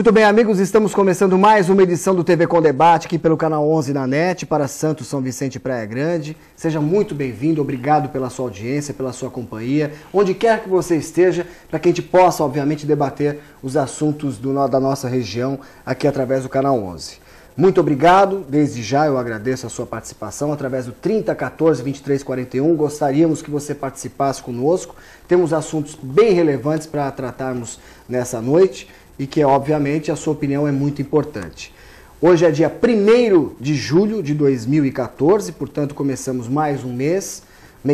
Muito bem, amigos, estamos começando mais uma edição do TV com Debate aqui pelo canal 11 na NET para Santos, São Vicente e Praia Grande. Seja muito bem-vindo, obrigado pela sua audiência, pela sua companhia, onde quer que você esteja, para que a gente possa, obviamente, debater os assuntos da nossa região aqui através do canal 11. Muito obrigado, desde já eu agradeço a sua participação através do 3014-2341, gostaríamos que você participasse conosco, temos assuntos bem relevantes para tratarmos nessa noite e que, obviamente, a sua opinião é muito importante. Hoje é dia 1º de julho de 2014, portanto começamos mais um mês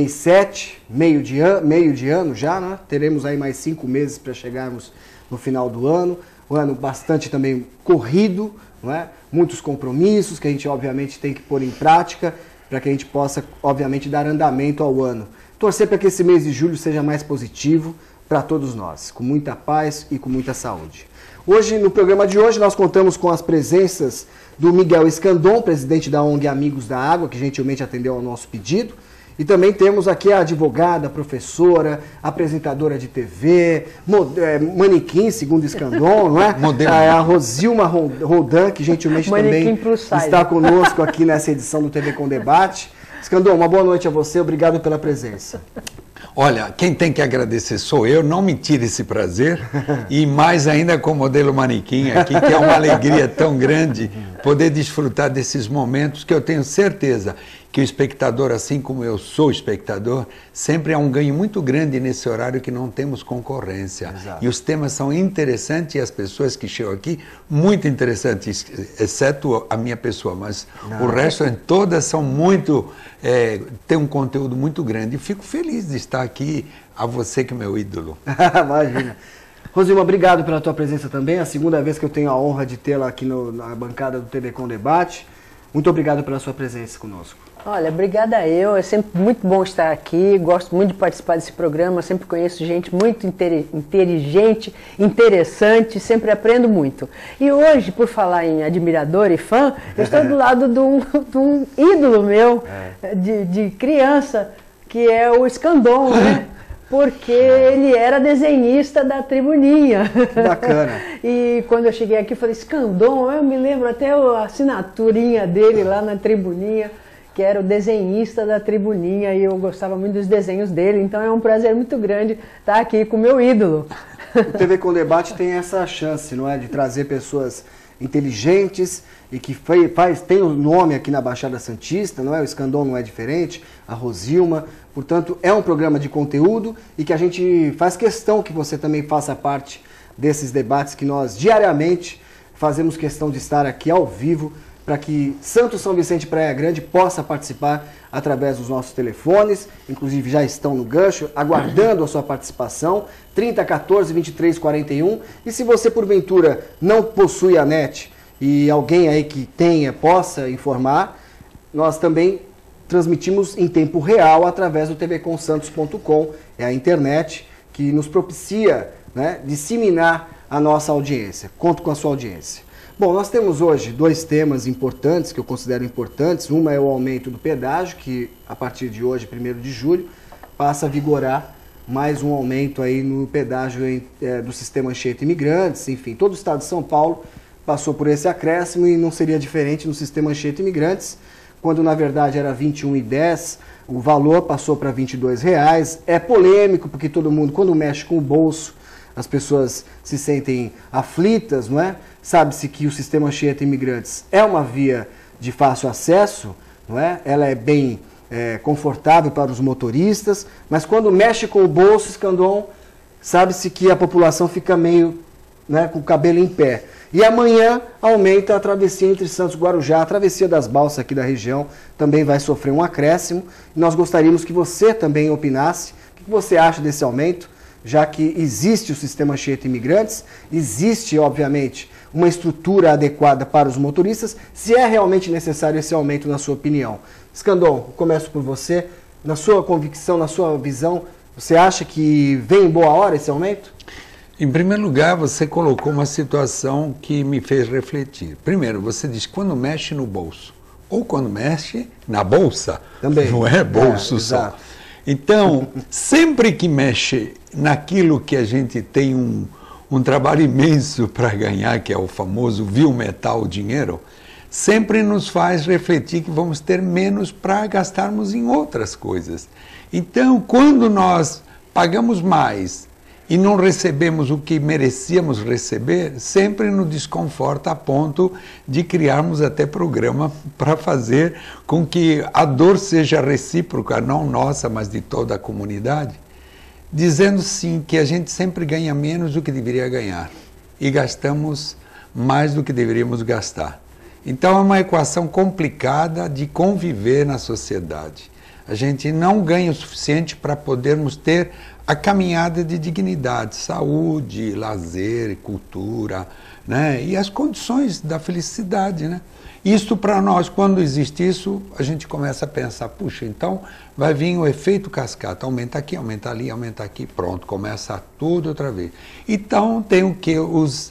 7, meio de ano já, né? Teremos aí mais 5 meses para chegarmos no final do ano, um ano bastante também corrido, não é? Muitos compromissos que a gente obviamente tem que pôr em prática para que a gente possa obviamente dar andamento ao ano. Torcer para que esse mês de julho seja mais positivo para todos nós, com muita paz e com muita saúde. Hoje, no programa de hoje, nós contamos com as presenças do Miguel Escandon, presidente da ONG Amigos da Água, que gentilmente atendeu ao nosso pedido. E também temos aqui a advogada, professora, apresentadora de TV, manequim, segundo Escandon, não é? A Rosilma Roldan, que gentilmente também está conosco aqui nessa edição do TV com Debate. Escandon, uma boa noite a você, obrigado pela presença. Olha, quem tem que agradecer sou eu, não me tire esse prazer, e mais ainda com o modelo manequim aqui, que é uma alegria tão grande poder desfrutar desses momentos que eu tenho certeza que o espectador, assim como eu sou espectador, sempre há um ganho muito grande nesse horário que não temos concorrência. Exato. E os temas são interessantes e as pessoas que chegam aqui, muito interessantes, exceto a minha pessoa, mas o resto, todas são muito, tem um conteúdo muito grande. E fico feliz de estar aqui, a você que é meu ídolo. Imagina. Rosilma, obrigado pela tua presença também, é a segunda vez que eu tenho a honra de tê-la aqui na bancada do TV com Debate. Muito obrigado pela sua presença conosco. Olha, obrigada eu, é sempre muito bom estar aqui, gosto muito de participar desse programa, sempre conheço gente muito inteligente, interessante, sempre aprendo muito. E hoje, por falar em admirador e fã, eu estou do lado de um ídolo meu, de criança, que é o Escandon, né? Porque ele era desenhista da Tribuninha. Que bacana. E quando eu cheguei aqui, eu falei, Escandon, eu me lembro até a assinaturinha dele lá na Tribuninha, que era o desenhista da Tribuninha, e eu gostava muito dos desenhos dele, então é um prazer muito grande estar aqui com o meu ídolo. O TV com Debate tem essa chance, não é, de trazer pessoas inteligentes e que tem o nome aqui na Baixada Santista, não é? O Escandon não é diferente, a Rosilma. Portanto, é um programa de conteúdo e que a gente faz questão que você também faça parte desses debates que nós diariamente fazemos questão de estar aqui ao vivo para que Santos, São Vicente e Praia Grande possa participar através dos nossos telefones, inclusive já estão no gancho, aguardando a sua participação, 3014-2341. E se você, porventura, não possui a NET e alguém aí que tenha, possa informar, nós também transmitimos em tempo real através do tvcomsantos.com, é a internet que nos propicia, né, disseminar a nossa audiência. Conto com a sua audiência. Bom, nós temos hoje 2 temas importantes, que eu considero importantes. Uma é o aumento do pedágio, que a partir de hoje, 1º de julho, passa a vigorar mais um aumento aí no pedágio do sistema Anchieta Imigrantes. Enfim, todo o estado de São Paulo passou por esse acréscimo e não seria diferente no sistema Anchieta Imigrantes, quando na verdade era R$ 21,10, o valor passou para R$ 22,00. É polêmico, porque todo mundo, quando mexe com o bolso, as pessoas se sentem aflitas, não é? Sabe-se que o sistema Anchieta Imigrantes é uma via de fácil acesso, não é? Ela é bem confortável para os motoristas, mas quando mexe com o bolso, Escandon, sabe-se que a população fica meio, né, com o cabelo em pé. E amanhã aumenta a travessia entre Santos e Guarujá, a travessia das balsas aqui da região também vai sofrer um acréscimo. E nós gostaríamos que você também opinasse. O que você acha desse aumento? Já que existe o sistema Anchieta Imigrantes, existe, obviamente, uma estrutura adequada para os motoristas, se é realmente necessário esse aumento, na sua opinião. Escandon, começo por você. Na sua convicção, na sua visão, você acha que vem em boa hora esse aumento? Em primeiro lugar, você colocou uma situação que me fez refletir. Primeiro, você diz quando mexe no bolso, ou quando mexe na bolsa, também. Não é bolso só. Exato. Então, sempre que mexe naquilo que a gente tem um trabalho imenso para ganhar, que é o famoso vil metal, o dinheiro, sempre nos faz refletir que vamos ter menos para gastarmos em outras coisas. Então, quando nós pagamos mais e não recebemos o que merecíamos receber, sempre nos desconforta a ponto de criarmos até programa para fazer com que a dor seja recíproca, não nossa, mas de toda a comunidade, dizendo sim que a gente sempre ganha menos do que deveria ganhar e gastamos mais do que deveríamos gastar. Então é uma equação complicada de conviver na sociedade. A gente não ganha o suficiente para podermos ter a caminhada de dignidade, saúde, lazer, cultura, né? E as condições da felicidade, né? Isto para nós, quando existe isso, a gente começa a pensar, puxa, então vai vir o efeito cascata, aumenta aqui, aumenta ali, aumenta aqui, pronto, começa tudo outra vez. Então tem o que? Os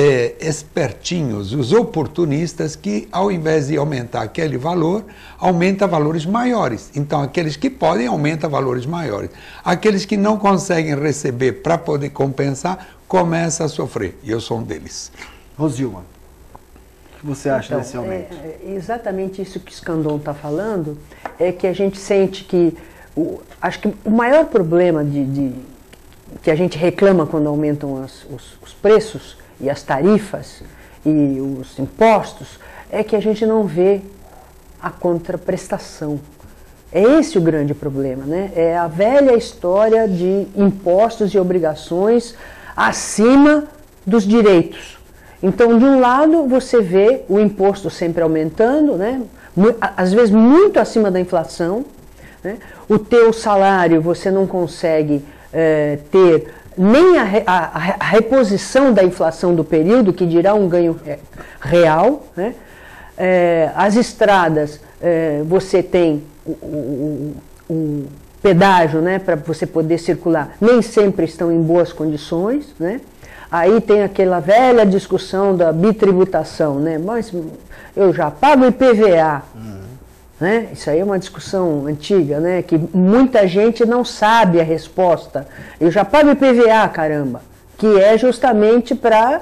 espertinhos, os oportunistas que, ao invés de aumentar aquele valor, aumenta valores maiores. Então, aqueles que podem, aumenta valores maiores. Aqueles que não conseguem receber para poder compensar, começam a sofrer. E eu sou um deles. Rosilma, o que você acha desse aumento? Exatamente isso que o Scandon está falando, é que a gente sente que, acho que o maior problema que a gente reclama quando aumentam os preços, e as tarifas e os impostos, é que a gente não vê a contraprestação. É esse o grande problema, né? É a velha história de impostos e obrigações acima dos direitos. Então, de um lado, você vê o imposto sempre aumentando, né? Às vezes muito acima da inflação, né? O teu salário você não consegue ter nem a reposição da inflação do período, que dirá um ganho real, né? As estradas, você tem o pedágio, né, para você poder circular, nem sempre estão em boas condições, né? Aí tem aquela velha discussão da bitributação, né? Mas eu já pago IPVA. Né? Isso aí é uma discussão antiga, né? Que muita gente não sabe a resposta. Eu já pago IPVA, caramba, que é justamente para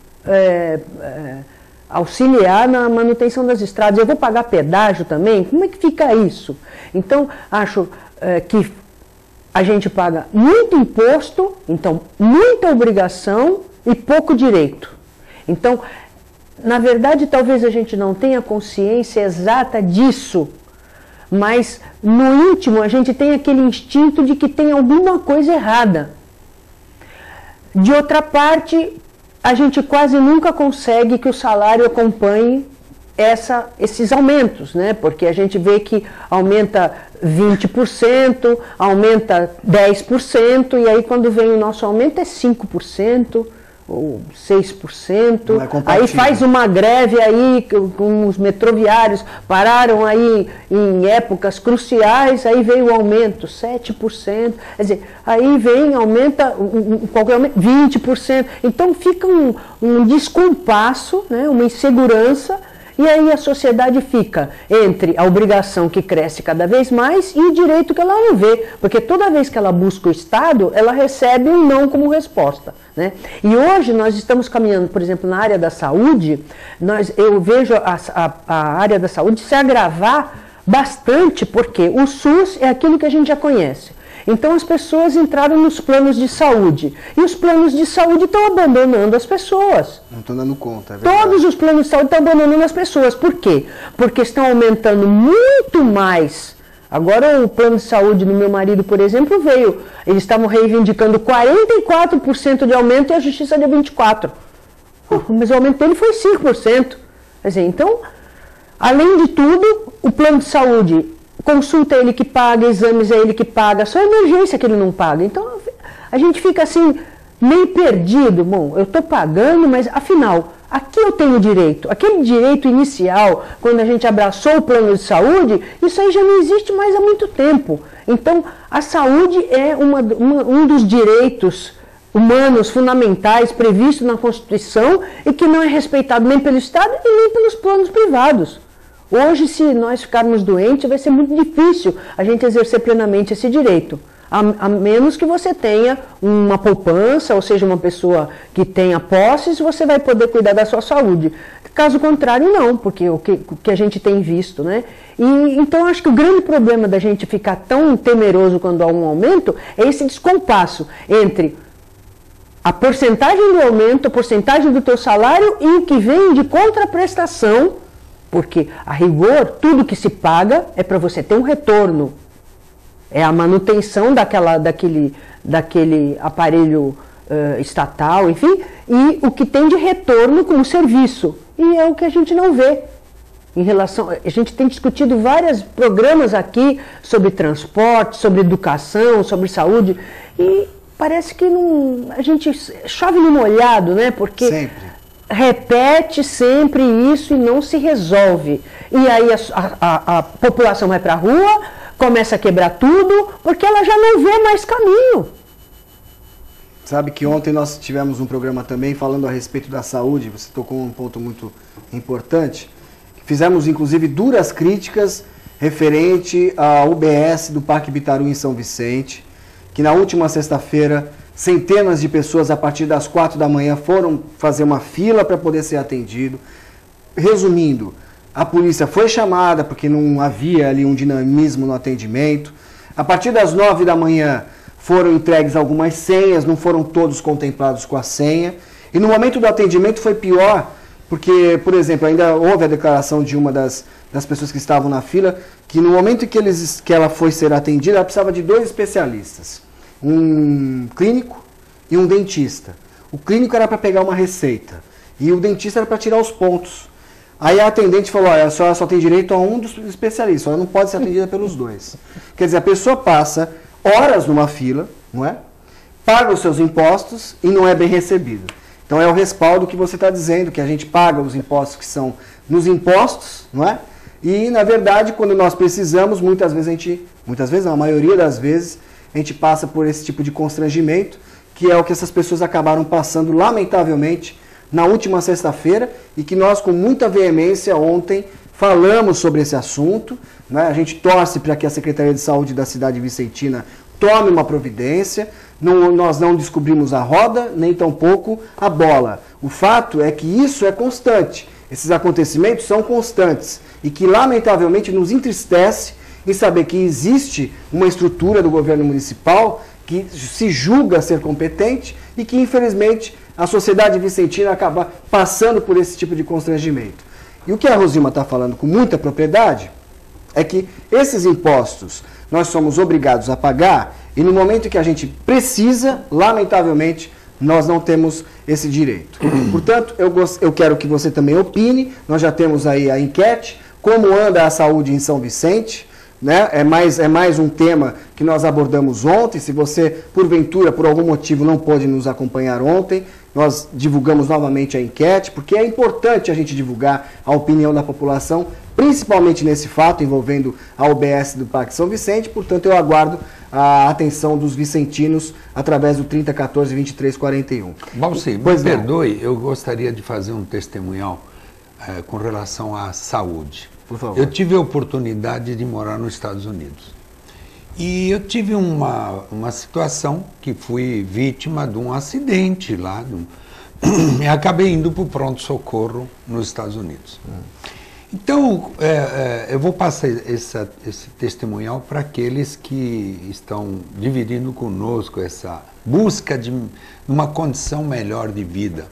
auxiliar na manutenção das estradas. Eu vou pagar pedágio também? Como é que fica isso? Então, acho que a gente paga muito imposto, então muita obrigação e pouco direito. Então, na verdade, talvez a gente não tenha consciência exata disso, mas no íntimo a gente tem aquele instinto de que tem alguma coisa errada. De outra parte, a gente quase nunca consegue que o salário acompanhe esses aumentos, né? Porque a gente vê que aumenta 20%, aumenta 10%, e aí quando vem o nosso aumento é 5%. Ou 6%, aí faz uma greve aí com os metroviários, pararam aí em épocas cruciais, aí veio o aumento, 7%, quer dizer, aí vem, aumenta, qualquer aumento, 20%, então fica um descompasso, né, uma insegurança, e aí a sociedade fica entre a obrigação que cresce cada vez mais e o direito que ela não vê, porque toda vez que ela busca o Estado, ela recebe um não como resposta, né? E hoje nós estamos caminhando, por exemplo, na área da saúde, eu vejo a área da saúde se agravar bastante, porque o SUS é aquilo que a gente já conhece. Então as pessoas entraram nos planos de saúde. E os planos de saúde estão abandonando as pessoas. Não estão dando conta, é verdade. Todos os planos de saúde estão abandonando as pessoas. Por quê? Porque estão aumentando muito mais. Agora o plano de saúde do meu marido, por exemplo, veio. Eles estavam reivindicando 44% de aumento e a justiça deu 24%. Mas o aumento dele foi 5%. Quer dizer, então, além de tudo, o plano de saúde... Consulta é ele que paga, exames é ele que paga, só emergência que ele não paga. Então a gente fica assim, meio perdido. Bom, eu estou pagando, mas afinal, aqui eu tenho direito. Aquele direito inicial, quando a gente abraçou o plano de saúde, isso aí já não existe mais há muito tempo. Então a saúde é um dos direitos humanos fundamentais previstos na Constituição e que não é respeitado nem pelo Estado e nem pelos planos privados. Hoje, se nós ficarmos doentes, vai ser muito difícil a gente exercer plenamente esse direito. a menos que você tenha uma poupança, ou seja, uma pessoa que tenha posses, você vai poder cuidar da sua saúde. Caso contrário, não, porque o que a gente tem visto, né? E então acho que o grande problema da gente ficar tão temeroso quando há um aumento é esse descompasso entre a porcentagem do aumento, a porcentagem do teu salário e o que vem de contraprestação, porque a rigor, tudo que se paga é para você ter um retorno. É a manutenção daquele aparelho estatal, enfim, e o que tem de retorno como serviço. E é o que a gente não vê. Em relação, a gente tem discutido vários programas aqui sobre transporte, sobre educação, sobre saúde, e parece que não, a gente chove no molhado, né? Porque sempre repete sempre isso e não se resolve. E aí a população vai para a rua, começa a quebrar tudo, porque ela já não vê mais caminho. Sabe que ontem nós tivemos um programa também falando a respeito da saúde, você tocou um ponto muito importante. Fizemos inclusive duras críticas referente à UBS do Parque Bitaru em São Vicente, que na última sexta-feira centenas de pessoas a partir das 4 da manhã foram fazer uma fila para poder ser atendido. Resumindo, a polícia foi chamada porque não havia ali um dinamismo no atendimento. A partir das 9 da manhã foram entregues algumas senhas, não foram todos contemplados com a senha. E no momento do atendimento foi pior, porque, por exemplo, ainda houve a declaração de uma das pessoas que estavam na fila, que no momento em que ela foi ser atendida, ela precisava de 2 especialistas, um clínico e um dentista. O clínico era para pegar uma receita e o dentista era para tirar os pontos. Aí a atendente falou, olha, a senhora só tem direito a um dos especialistas, ela não pode ser atendida pelos 2. Quer dizer, a pessoa passa horas numa fila, não é? Paga os seus impostos e não é bem recebido. Então é o respaldo que você está dizendo, que a gente paga os impostos que são nos impostos, não é? E, na verdade, quando nós precisamos, muitas vezes não, a maioria das vezes, a gente passa por esse tipo de constrangimento, que é o que essas pessoas acabaram passando, lamentavelmente, na última sexta-feira, e que nós, com muita veemência, ontem, falamos sobre esse assunto, né? A gente torce para que a Secretaria de Saúde da cidade vicentina tome uma providência. Nós não descobrimos a roda, nem tampouco a bola. O fato é que isso é constante. Esses acontecimentos são constantes e que, lamentavelmente, nos entristece em saber que existe uma estrutura do governo municipal que se julga ser competente e que, infelizmente, a sociedade vicentina acaba passando por esse tipo de constrangimento. E o que a Rosilma está falando com muita propriedade é que esses impostos nós somos obrigados a pagar e no momento que a gente precisa, lamentavelmente, nós não temos esse direito. Portanto, eu quero que você também opine, nós já temos aí a enquete, como anda a saúde em São Vicente, né? É mais um tema que nós abordamos ontem. Se você, porventura, por algum motivo não pôde nos acompanhar ontem, nós divulgamos novamente a enquete, porque é importante a gente divulgar a opinião da população, principalmente nesse fato envolvendo a UBS do Parque São Vicente. Portanto, eu aguardo a atenção dos vicentinos através do 3014-2341. Balsi, me perdoe, eu gostaria de fazer um testemunhal com relação à saúde. Por favor. Eu tive a oportunidade de morar nos Estados Unidos. E eu tive uma situação que fui vítima de um acidente lá. E acabei indo para o pronto-socorro nos Estados Unidos. Então, eu vou passar esse testemunhal para aqueles que estão dividindo conosco essa busca de uma condição melhor de vida.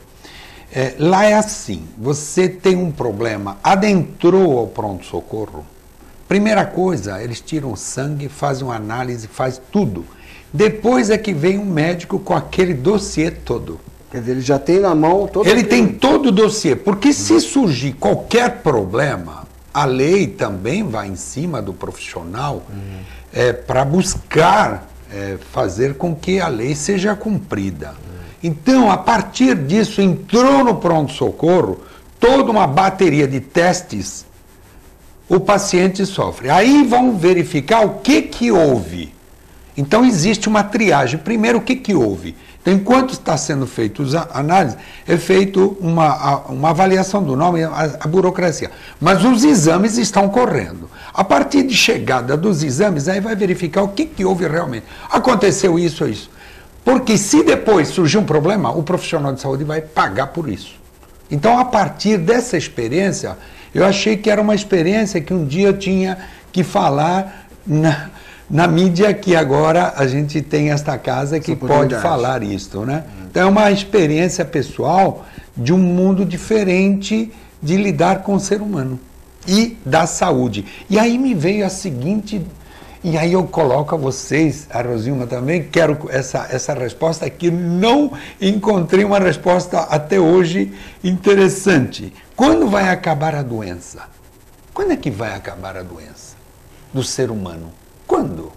Lá é assim, você tem um problema, adentrou ao pronto-socorro, primeira coisa, eles tiram sangue, fazem uma análise, faz tudo. Depois é que vem um médico com aquele dossiê todo. Quer dizer, ele já tem na mão todo. Ele tem todo o dossiê, porque se surgir qualquer problema, a lei também vai em cima do profissional para buscar fazer com que a lei seja cumprida. Então, a partir disso, entrou no pronto-socorro toda uma bateria de testes, o paciente sofre. Aí vão verificar o que houve. Então existe uma triagem. Primeiro, o que houve? Então, enquanto está sendo feita a análise, é feito uma avaliação do nome, a burocracia. Mas os exames estão correndo. A partir de chegada dos exames, aí vai verificar o que houve realmente. Aconteceu isso ou isso. Porque se depois surgir um problema, o profissional de saúde vai pagar por isso. Então, a partir dessa experiência, eu achei que era uma experiência que um dia eu tinha que falar na mídia, que agora a gente tem esta casa que pode falar isto, né? Então é uma experiência pessoal de um mundo diferente de lidar com o ser humano e da saúde. E aí me veio a seguinte, e aí eu coloco a vocês, a Rosilma também, quero essa resposta que não encontrei uma resposta até hoje interessante. Quando vai acabar a doença? Quando é que vai acabar a doença do ser humano? Quando?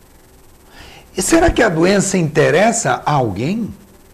E será que a doença interessa a alguém?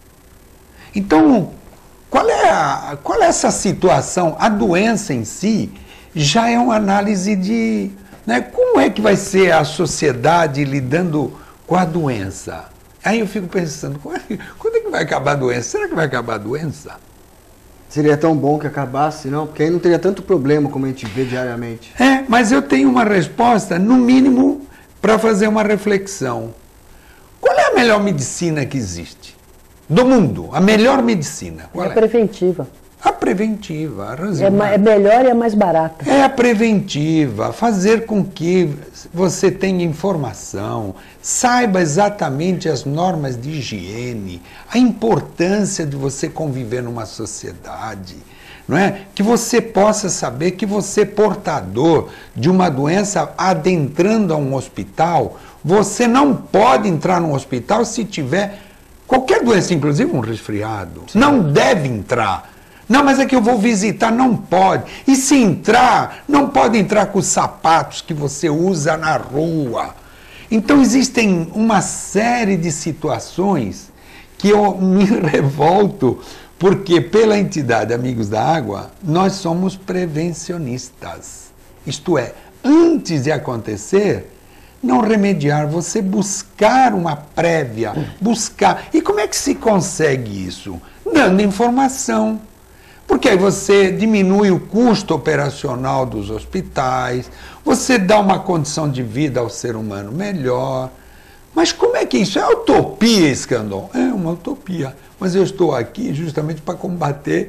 Então, qual é essa situação? A doença em si já é uma análise de... Né, como é que vai ser a sociedade lidando com a doença? Aí eu fico pensando, quando é que vai acabar a doença? Será que vai acabar a doença? Seria tão bom que acabasse, não? Porque aí não teria tanto problema como a gente vê diariamente. É, mas eu tenho uma resposta, no mínimo, para fazer uma reflexão. Qual é a melhor medicina que existe? Do mundo, a melhor medicina. Qual é? A preventiva. A preventiva. É melhor e é mais barata. É a preventiva, fazer com que você tenha informação, saiba exatamente as normas de higiene, a importância de você conviver numa sociedade, não é? Que você possa saber que você é portador de uma doença adentrando a um hospital. Você não pode entrar num hospital se tiver qualquer doença, inclusive um resfriado. Sim. Não deve entrar. Não, mas é que eu vou visitar, não pode. E se entrar, não pode entrar com os sapatos que você usa na rua. Então existem uma série de situações que eu me revolto, porque pela entidade Amigos da Água, nós somos prevencionistas. Isto é, antes de acontecer, não remediar, você buscar uma prévia, buscar. E como é que se consegue isso? Dando informação. Porque aí você diminui o custo operacional dos hospitais, você dá uma condição de vida ao ser humano melhor. Mas como é que isso? É utopia, Escandon? É uma utopia. Mas eu estou aqui justamente para combater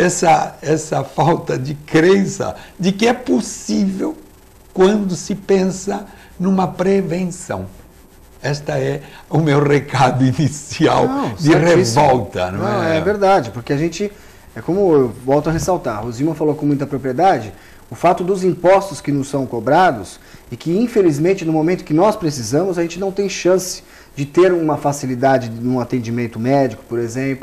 essa falta de crença de que é possível quando se pensa numa prevenção. Este é o meu recado inicial de revolta. Não, é verdade, porque a gente... É como eu volto a ressaltar, a Rosilma falou com muita propriedade, o fato dos impostos que nos são cobrados e que, infelizmente, no momento que nós precisamos, a gente não tem chance de ter uma facilidade num atendimento médico, por exemplo.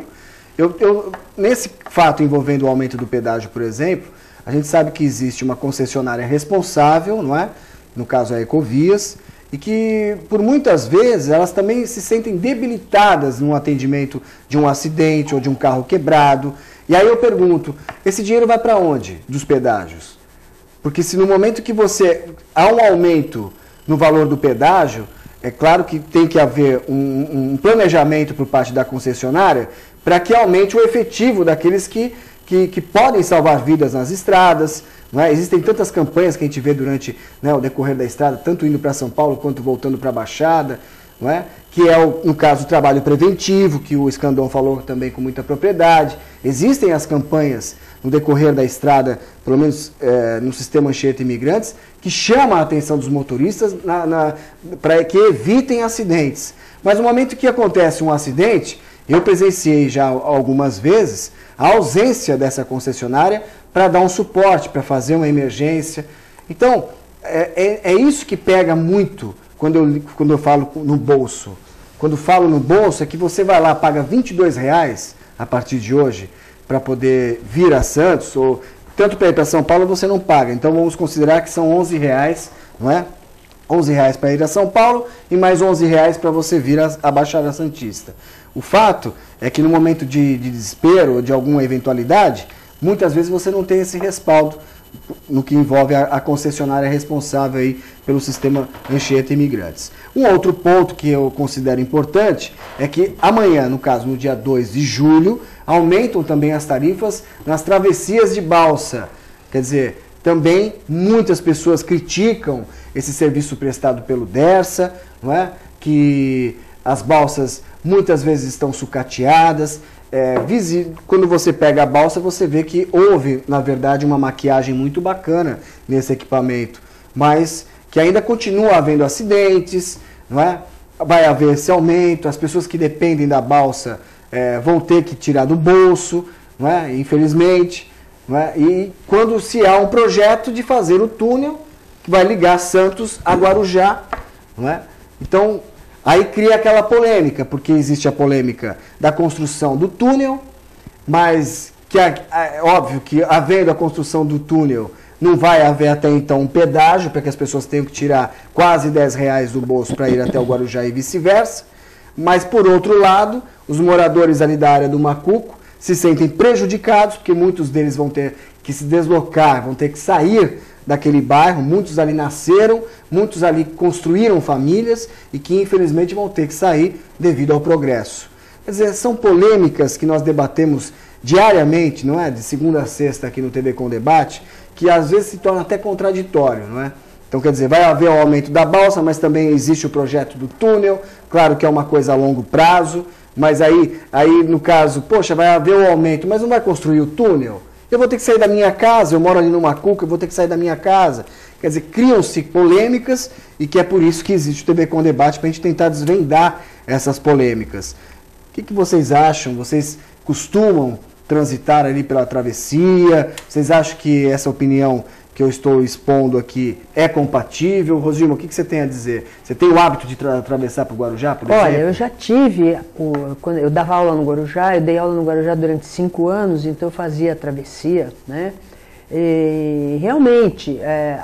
Nesse fato envolvendo o aumento do pedágio, por exemplo, a gente sabe que existe uma concessionária responsável, não é? No caso a Ecovias, e que, por muitas vezes, elas também se sentem debilitadas num atendimento de um acidente ou de um carro quebrado. E aí eu pergunto, esse dinheiro vai para onde dos pedágios? Porque se no momento que há um aumento no valor do pedágio, é claro que tem que haver um planejamento por parte da concessionária para que aumente o efetivo daqueles que podem salvar vidas nas estradas. Não é? Existem tantas campanhas que a gente vê durante, né, o decorrer da estrada, tanto indo para São Paulo quanto voltando para a Baixada, não é? Que é, no caso, o trabalho preventivo, que o Escandon falou também com muita propriedade. Existem as campanhas no decorrer da estrada, pelo menos no sistema Anchieta Imigrantes, que chamam a atenção dos motoristas para que evitem acidentes. Mas no momento que acontece um acidente, eu presenciei já algumas vezes a ausência dessa concessionária para dar um suporte, para fazer uma emergência. Então, é isso que pega muito quando eu falo no bolso. Quando falo no bolso, é que você vai lá, paga R$22 a partir de hoje para poder vir a Santos, ou tanto para ir para São Paulo você não paga. Então vamos considerar que são R$11, não é? R$11 para ir a São Paulo e mais R$11 para você vir à Baixada Santista. O fato é que no momento de desespero ou de alguma eventualidade, muitas vezes você não tem esse respaldo no que envolve a concessionária responsável aí pelo sistema Anchieta Imigrantes. Um outro ponto que eu considero importante é que amanhã, no caso, no dia 2 de julho, aumentam também as tarifas nas travessias de balsa. Quer dizer, também muitas pessoas criticam esse serviço prestado pelo Dersa, não é? Que as balsas muitas vezes estão sucateadas. Quando você pega a balsa, você vê que houve, na verdade, uma maquiagem muito bacana nesse equipamento, mas que ainda continua havendo acidentes, não é? Vai haver esse aumento, as pessoas que dependem da balsa vão ter que tirar do bolso, não é? Infelizmente. Não é? E quando se há um projeto de fazer o túnel que vai ligar Santos a Guarujá, não é? Então, aí cria aquela polêmica, porque existe a polêmica da construção do túnel, mas que é óbvio que havendo a construção do túnel, não vai haver até então um pedágio, para que as pessoas tenham que tirar quase R$10 do bolso para ir até o Guarujá e vice-versa. Mas, por outro lado, os moradores ali da área do Macuco se sentem prejudicados, porque muitos deles vão ter que se deslocar, vão ter que sair daquele bairro, muitos ali nasceram, muitos ali construíram famílias e que infelizmente vão ter que sair devido ao progresso. Quer dizer, são polêmicas que nós debatemos diariamente, não é? De segunda a sexta aqui no TV Com Debate, que às vezes se torna até contraditório, não é? Então, quer dizer, vai haver o aumento da balsa, mas também existe o projeto do túnel, claro que é uma coisa a longo prazo, mas aí no caso, poxa, vai haver o aumento, mas não vai construir o túnel? Eu vou ter que sair da minha casa, eu moro ali no Macuco, eu vou ter que sair da minha casa. Quer dizer, criam-se polêmicas e que é por isso que existe o TV Com Debate, para a gente tentar desvendar essas polêmicas. O que vocês acham? Vocês costumam transitar ali pela travessia? Vocês acham que essa opinião que eu estou expondo aqui é compatível? Rosilma, o que você tem a dizer? Você tem o hábito de atravessar para o Guarujá, por exemplo? Olha, eu já tive, quando eu dava aula no Guarujá, eu dei aula no Guarujá durante 5 anos, então eu fazia a travessia, né? E realmente,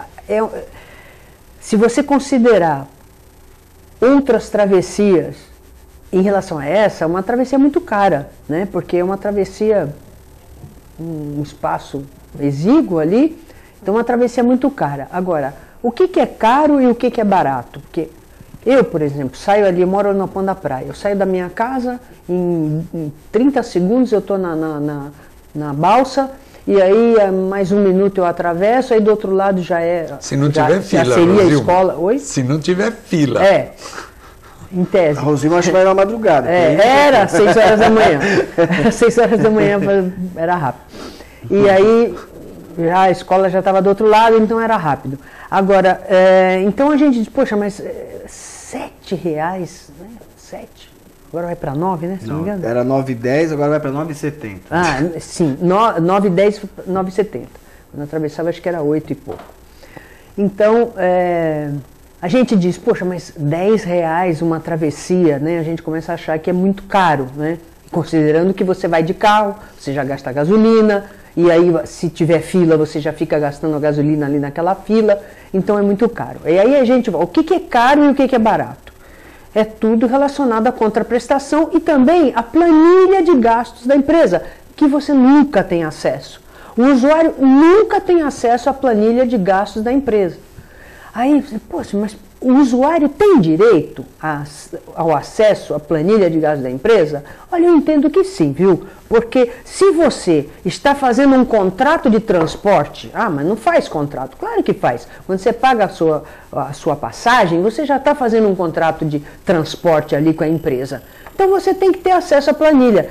se você considerar outras travessias em relação a essa, é uma travessia muito cara, né? Porque é uma travessia, um espaço exíguo ali, então uma travessia muito cara. Agora, o que é caro e o que é barato? Porque eu, por exemplo, saio ali, eu moro no Pão da Praia, eu saio da minha casa, em 30 segundos eu estou na balsa, e aí mais 1 minuto eu atravesso, aí do outro lado já é... Se não tiver fila, já seria a escola. Oi? Se não tiver fila. Em tese. A Rosilma acho que vai na madrugada. Era 6 horas da manhã. 6 horas da manhã era rápido. E aí a escola já estava do outro lado, então era rápido. Agora, então a gente diz, poxa, mas R$7, né? 7. Agora vai para 9, né? Se não me engano. Era 9,10, agora vai para 9,70. Ah, sim, 9,10, 9,70. Quando eu atravessava, acho que era 8 e pouco. Então, a gente diz, poxa, mas R$10 uma travessia, né? A gente começa a achar que é muito caro, né? Considerando que você vai de carro, você já gasta gasolina, e aí se tiver fila, você já fica gastando a gasolina ali naquela fila, então é muito caro. E aí a gente vai, o que é caro e o que é barato? É tudo relacionado à contraprestação e também à planilha de gastos da empresa, que você nunca tem acesso. O usuário nunca tem acesso à planilha de gastos da empresa. Aí, poxa, mas o usuário tem direito ao acesso à planilha de gastos da empresa? Olha, eu entendo que sim, viu? Porque se você está fazendo um contrato de transporte, mas não faz contrato, claro que faz. Quando você paga a sua passagem, você já está fazendo um contrato de transporte ali com a empresa. Então você tem que ter acesso à planilha.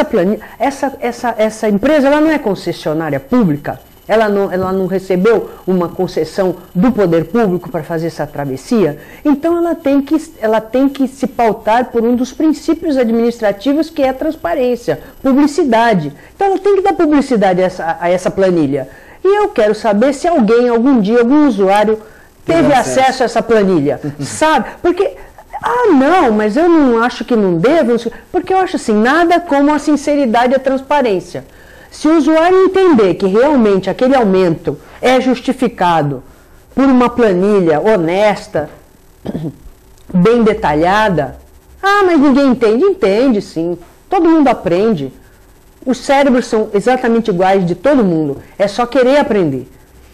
Essa empresa ela não é concessionária pública. Ela não recebeu uma concessão do poder público para fazer essa travessia, então ela tem que se pautar por um dos princípios administrativos, que é a transparência, publicidade. Então ela tem que dar publicidade a essa planilha. E eu quero saber se algum dia, algum usuário teve acesso a essa planilha, sabe? Porque, não, mas eu não acho que não devo, porque eu acho assim, nada como a sinceridade e a transparência. Se o usuário entender que realmente aquele aumento é justificado por uma planilha honesta, bem detalhada, mas ninguém entende. Entende, sim. Todo mundo aprende. Os cérebros são exatamente iguais de todo mundo. É só querer aprender.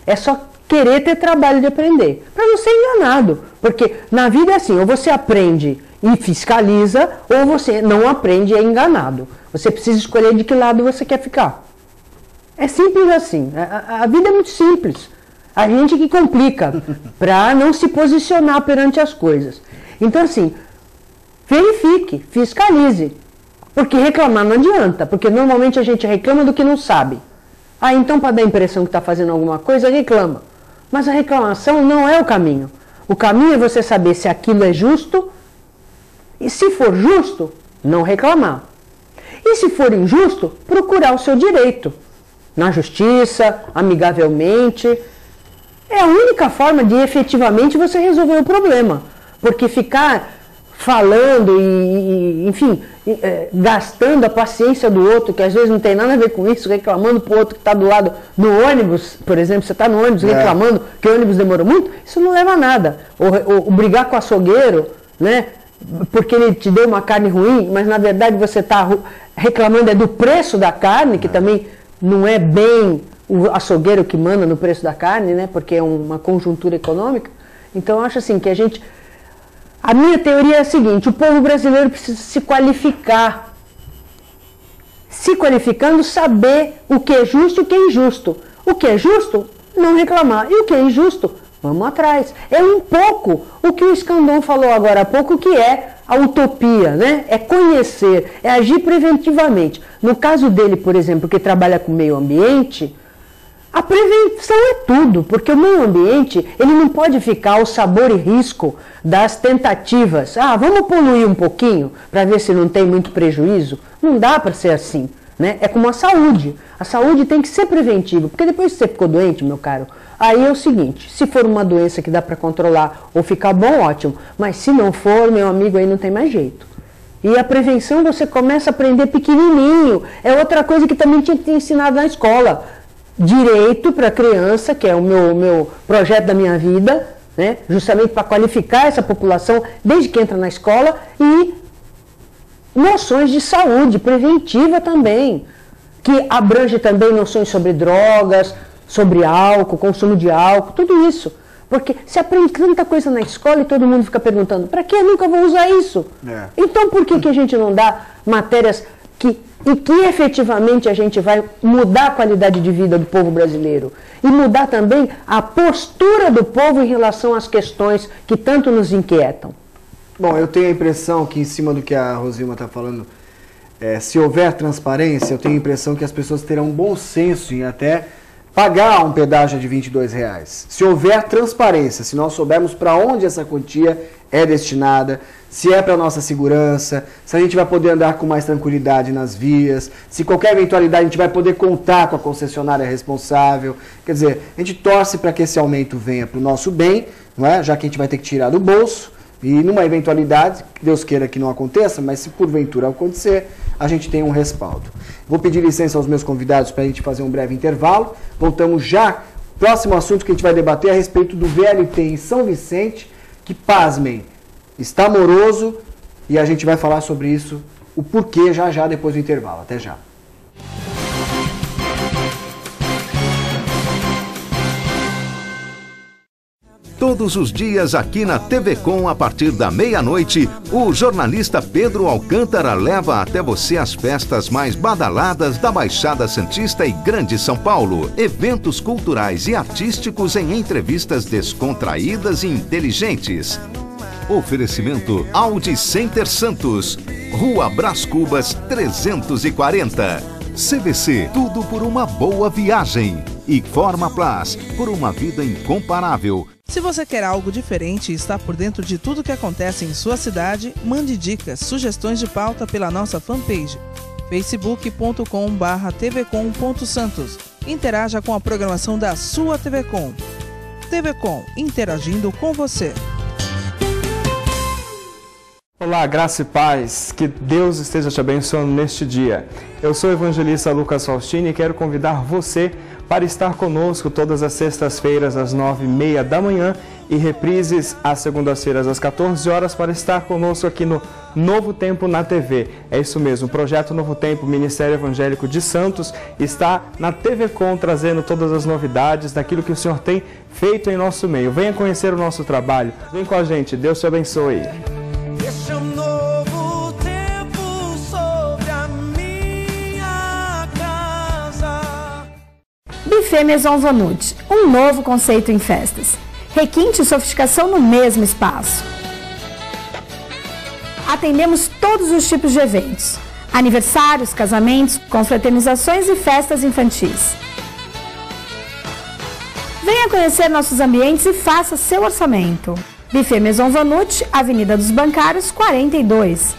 É só querer ter trabalho de aprender, para não ser enganado. Porque na vida é assim, ou você aprende e fiscaliza, ou você não aprende e é enganado. Você precisa escolher de que lado você quer ficar. É simples assim, a vida é muito simples. A gente que complica para não se posicionar perante as coisas. Então assim, verifique, fiscalize. Porque reclamar não adianta, porque normalmente a gente reclama do que não sabe. Então para dar a impressão que está fazendo alguma coisa, reclama. Mas a reclamação não é o caminho. O caminho é você saber se aquilo é justo, e se for justo, não reclamar. E se for injusto, procurar o seu direito. Na justiça, amigavelmente. É a única forma de efetivamente você resolver o problema. Porque ficar falando enfim, gastando a paciência do outro, que às vezes não tem nada a ver com isso, reclamando pro outro que está do lado no ônibus, por exemplo, você está no ônibus reclamando que o ônibus demorou muito, isso não leva a nada. Ou brigar com o açougueiro, né, porque ele te deu uma carne ruim, mas na verdade você está reclamando do preço da carne, que também não é bem o açougueiro que manda no preço da carne, né, porque é uma conjuntura econômica. Então eu acho assim que a minha teoria é a seguinte: o povo brasileiro precisa se qualificar. Se qualificando, saber o que é justo e o que é injusto. O que é justo, não reclamar. E o que é injusto, vamos atrás. É um pouco o que o Escandon falou agora há pouco, que é a utopia, né? É conhecer, é agir preventivamente. No caso dele, por exemplo, que trabalha com meio ambiente, a prevenção é tudo, porque o meio ambiente ele não pode ficar ao sabor e risco das tentativas. Vamos poluir um pouquinho para ver se não tem muito prejuízo. Não dá para ser assim, né? É como a saúde. A saúde tem que ser preventiva, porque depois que você ficou doente, meu caro, aí é o seguinte: se for uma doença que dá para controlar ou ficar bom, ótimo. Mas se não for, meu amigo, aí não tem mais jeito. E a prevenção você começa a aprender pequenininho. É outra coisa que também tinha que ter ensinado na escola. Direito para a criança, que é o meu projeto da minha vida, né? Justamente para qualificar essa população desde que entra na escola, e noções de saúde preventiva também, que abrange também noções sobre drogas, sobre álcool, consumo de álcool, tudo isso. Porque se aprende tanta coisa na escola e todo mundo fica perguntando, para que eu nunca vou usar isso? Então por que a gente não dá matérias em que efetivamente a gente vai mudar a qualidade de vida do povo brasileiro e mudar também a postura do povo em relação às questões que tanto nos inquietam? Bom, eu tenho a impressão que, em cima do que a Rosilma está falando, se houver transparência, eu tenho a impressão que as pessoas terão bom senso em até pagar um pedágio de R$22. Se houver transparência, se nós soubermos para onde essa quantia é destinada, se é para a nossa segurança, se a gente vai poder andar com mais tranquilidade nas vias, se qualquer eventualidade a gente vai poder contar com a concessionária responsável. Quer dizer, a gente torce para que esse aumento venha para o nosso bem, não é? Já que a gente vai ter que tirar do bolso, e numa eventualidade, que Deus queira que não aconteça, mas se porventura acontecer, a gente tem um respaldo. Vou pedir licença aos meus convidados para a gente fazer um breve intervalo. Voltamos já. Próximo assunto que a gente vai debater é a respeito do VLT em São Vicente, que, pasmem, está moroso, e a gente vai falar sobre isso, o porquê, já depois do intervalo. Até já. Todos os dias aqui na TV Com, a partir da meia-noite, o jornalista Pedro Alcântara leva até você as festas mais badaladas da Baixada Santista e Grande São Paulo. Eventos culturais e artísticos em entrevistas descontraídas e inteligentes. Oferecimento Audi Center Santos, Rua Brás Cubas 340. CVC, tudo por uma boa viagem. E Forma Plus, por uma vida incomparável. Se você quer algo diferente e está por dentro de tudo que acontece em sua cidade, mande dicas, sugestões de pauta pela nossa fanpage, facebook.com/tvcom.santos. Interaja com a programação da sua TV Com. TV Com, interagindo com você. Olá, graça e paz, que Deus esteja te abençoando neste dia. Eu sou o evangelista Lucas Faustini e quero convidar você para estar conosco todas as sextas-feiras às 9h30 da manhã e reprises às segundas-feiras às 14 horas para estar conosco aqui no Novo Tempo na TV. É isso mesmo, o Projeto Novo Tempo, Ministério Evangélico de Santos, está na TV Com trazendo todas as novidades daquilo que o Senhor tem feito em nosso meio. Venha conhecer o nosso trabalho, vem com a gente, Deus te abençoe. Esse é um novo tempo sobre a minha casa. Buffet Maison Vanut, um novo conceito em festas. Requinte e sofisticação no mesmo espaço. Atendemos todos os tipos de eventos: aniversários, casamentos, confraternizações e festas infantis. Venha conhecer nossos ambientes e faça seu orçamento. Buffet Maison Vanut, Avenida dos Bancários, 42.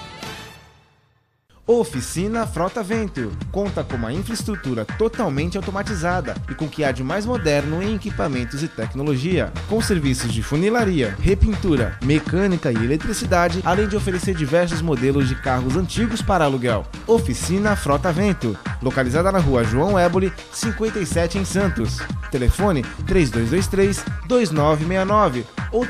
Oficina Frota Vento conta com uma infraestrutura totalmente automatizada e com o que há de mais moderno em equipamentos e tecnologia, com serviços de funilaria, repintura, mecânica e eletricidade, além de oferecer diversos modelos de carros antigos para aluguel. Oficina Frota Vento, localizada na Rua João Éboli, 57 em Santos. Telefone 3223-2969 ou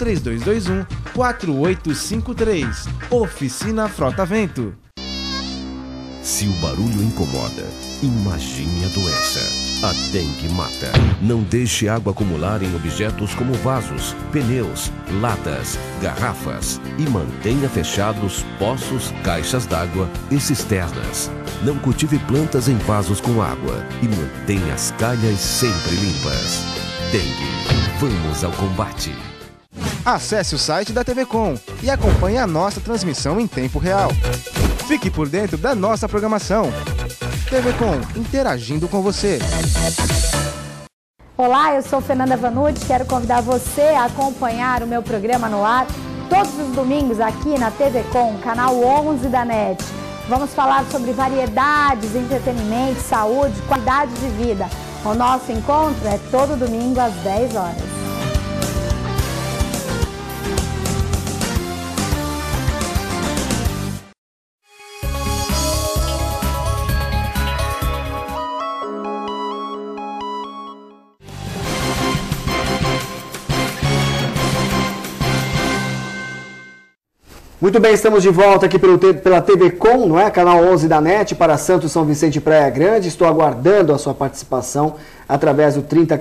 3221-4853. Oficina Frota Vento. Se o barulho incomoda, imagine a doença. A dengue mata. Não deixe água acumular em objetos como vasos, pneus, latas, garrafas e mantenha fechados poços, caixas d'água e cisternas. Não cultive plantas em vasos com água e mantenha as calhas sempre limpas. Dengue. Vamos ao combate. Acesse o site da TV Com e acompanhe a nossa transmissão em tempo real. Fique por dentro da nossa programação. TV Com, interagindo com você. Olá, eu sou Fernanda Vanucci, quero convidar você a acompanhar o meu programa no ar todos os domingos aqui na TV Com, canal 11 da NET. Vamos falar sobre variedades, entretenimento, saúde, qualidade de vida. O nosso encontro é todo domingo às 10 horas. Muito bem, estamos de volta aqui pela TV Com, não é? Canal 11 da NET para Santos, São Vicente e Praia Grande. Estou aguardando a sua participação através do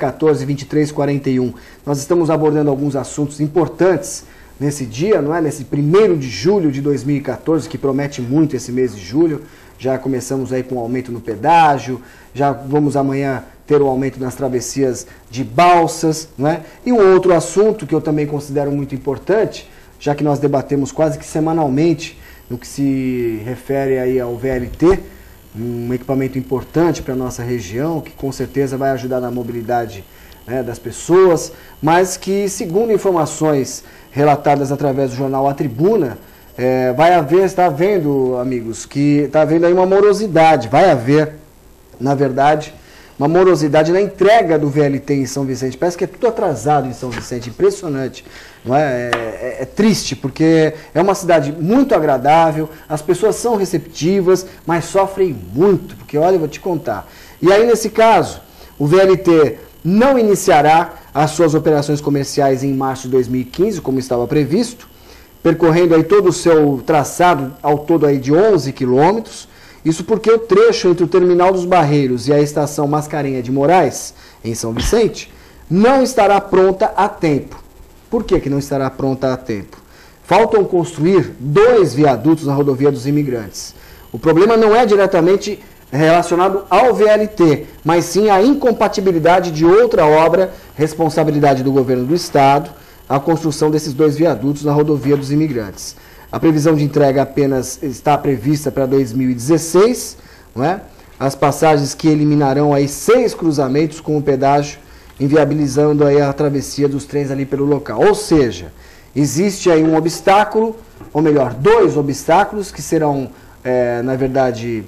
3014-2341. Nós estamos abordando alguns assuntos importantes nesse dia, não é? Nesse 1º de julho de 2014, que promete muito esse mês de julho. Já começamos aí com o aumento no pedágio, já vamos amanhã ter o aumento nas travessias de balsas, não é? E um outro assunto que eu também considero muito importante, já que nós debatemos quase que semanalmente no que se refere aí ao VLT, um equipamento importante para a nossa região, que com certeza vai ajudar na mobilidade, né, das pessoas, mas que, segundo informações relatadas através do jornal A Tribuna, vai haver, está havendo, amigos, que está havendo aí uma morosidade, vai haver, na verdade, uma morosidade na entrega do VLT em São Vicente. Parece que é tudo atrasado em São Vicente, impressionante. Não é? É triste, porque é uma cidade muito agradável, as pessoas são receptivas, mas sofrem muito, porque olha, eu vou te contar. E aí, nesse caso, o VLT não iniciará as suas operações comerciais em março de 2015, como estava previsto, percorrendo aí todo o seu traçado, ao todo aí de 11 quilômetros. Isso porque o trecho entre o Terminal dos Barreiros e a Estação Mascarenha de Moraes, em São Vicente, não estará pronta a tempo. Por que não estará pronta a tempo? Faltam construir 2 viadutos na rodovia dos Imigrantes. O problema não é diretamente relacionado ao VLT, mas sim à incompatibilidade de outra obra, responsabilidade do governo do estado, a construção desses 2 viadutos na rodovia dos Imigrantes. A previsão de entrega apenas está prevista para 2016, não é? As passagens que eliminarão aí 6 cruzamentos com o pedágio, inviabilizando aí a travessia dos trens ali pelo local. Ou seja, existe aí um obstáculo, ou melhor, 2 obstáculos que serão, na verdade,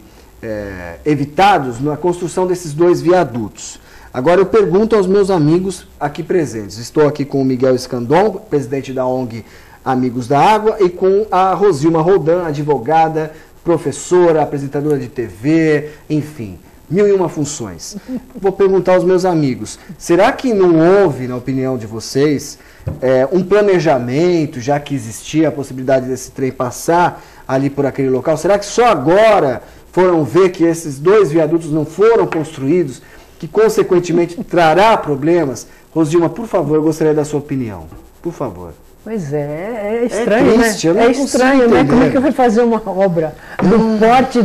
evitados na construção desses 2 viadutos. Agora eu pergunto aos meus amigos aqui presentes. Estou aqui com o Miguel Escandon, presidente da ONG Amigos da Água, e com a Rosilma Roldan, advogada, professora, apresentadora de TV, enfim, 1001 funções. Vou perguntar aos meus amigos, será que não houve, na opinião de vocês, um planejamento, já que existia a possibilidade desse trem passar ali por aquele local? Será que só agora foram ver que esses 2 viadutos não foram construídos, que consequentemente trará problemas? Rosdilma, por favor, eu gostaria da sua opinião. Por favor. Pois é estranho, triste, né? É estranho, né? Como é que vai fazer uma obra do porte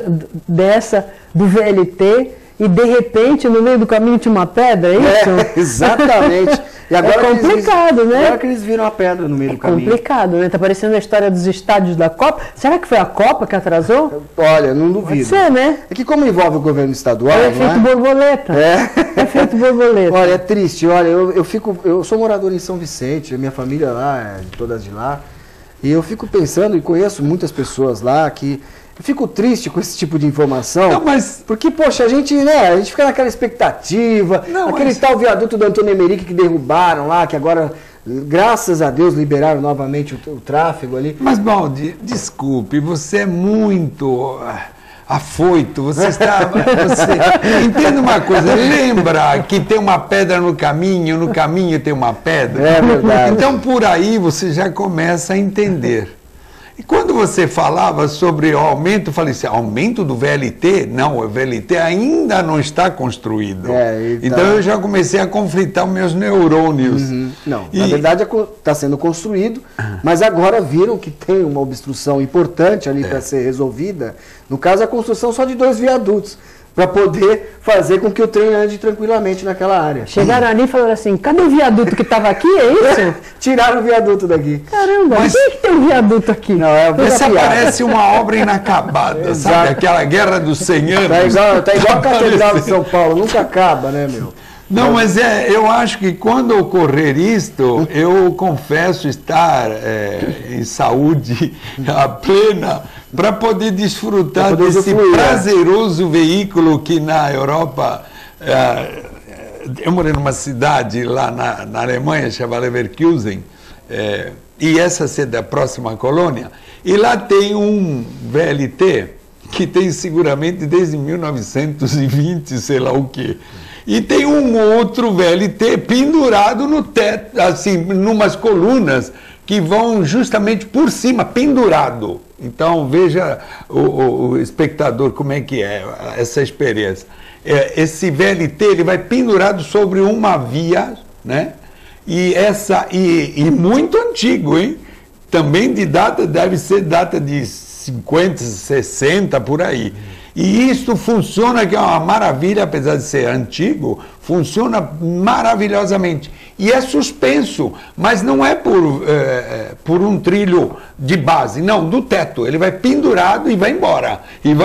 do VLT e de repente no meio do caminho tinha uma pedra, é isso? Exatamente. E agora é complicado, né? Agora que eles viram a pedra no meio do caminho. É complicado, né? Tá parecendo a história dos estádios da Copa. Será que foi a Copa que atrasou? Olha, não duvido. Pode ser, né? É que como envolve o governo estadual, é efeito borboleta. É efeito borboleta. Olha, é triste. Olha, eu sou morador em São Vicente, a minha família lá, todas de lá, e eu fico pensando, e conheço muitas pessoas lá, que eu fico triste com esse tipo de informação. Não, mas... Porque, poxa, a gente fica naquela expectativa, tal viaduto do Antônio Emerick que derrubaram lá, que agora, graças a Deus, liberaram novamente o tráfego ali. Mas, Baldi, desculpe, você é muito afoito, você está... Entenda uma coisa, lembra que tem uma pedra no caminho tem uma pedra? É verdade. Então, por aí, você já começa a entender. E quando você falava sobre o aumento, eu falei assim, aumento do VLT? Não, o VLT ainda não está construído. Então eu já comecei a conflitar os meus neurônios. Não, na verdade está sendo construído, mas agora viram que tem uma obstrução importante ali para ser resolvida. No caso, a construção só de 2 viadutos, para poder fazer com que o trem ande tranquilamente naquela área. Chegaram ali e falaram assim, cadê o viaduto que estava aqui, é isso? Tiraram o viaduto daqui. Caramba, mas quem é que tem um viaduto aqui? Não, essa parece uma obra inacabada, sabe? Aquela guerra dos 100 anos. Tá igual a Catedral de São Paulo, nunca acaba, né, meu? Não, mas eu acho que quando ocorrer isto, eu confesso estar em saúde plena para poder desfrutar desse prazeroso veículo que na Europa... eu morei numa cidade lá na Alemanha, chamada Leverkusen, e essa é a próxima colônia, e lá tem um VLT que tem seguramente desde 1920, sei lá o quê. E tem um outro VLT pendurado no teto, assim, numas colunas que vão justamente por cima, pendurado. Então, veja o espectador como é que é essa experiência. Esse VLT, ele vai pendurado sobre uma via, né? E muito antigo, hein? Também de data, deve ser data de 50, 60, por aí. E isso funciona, que é uma maravilha, apesar de ser antigo, funciona maravilhosamente. E é suspenso, mas não é por um trilho de base, não, do teto. Ele vai pendurado e vai embora,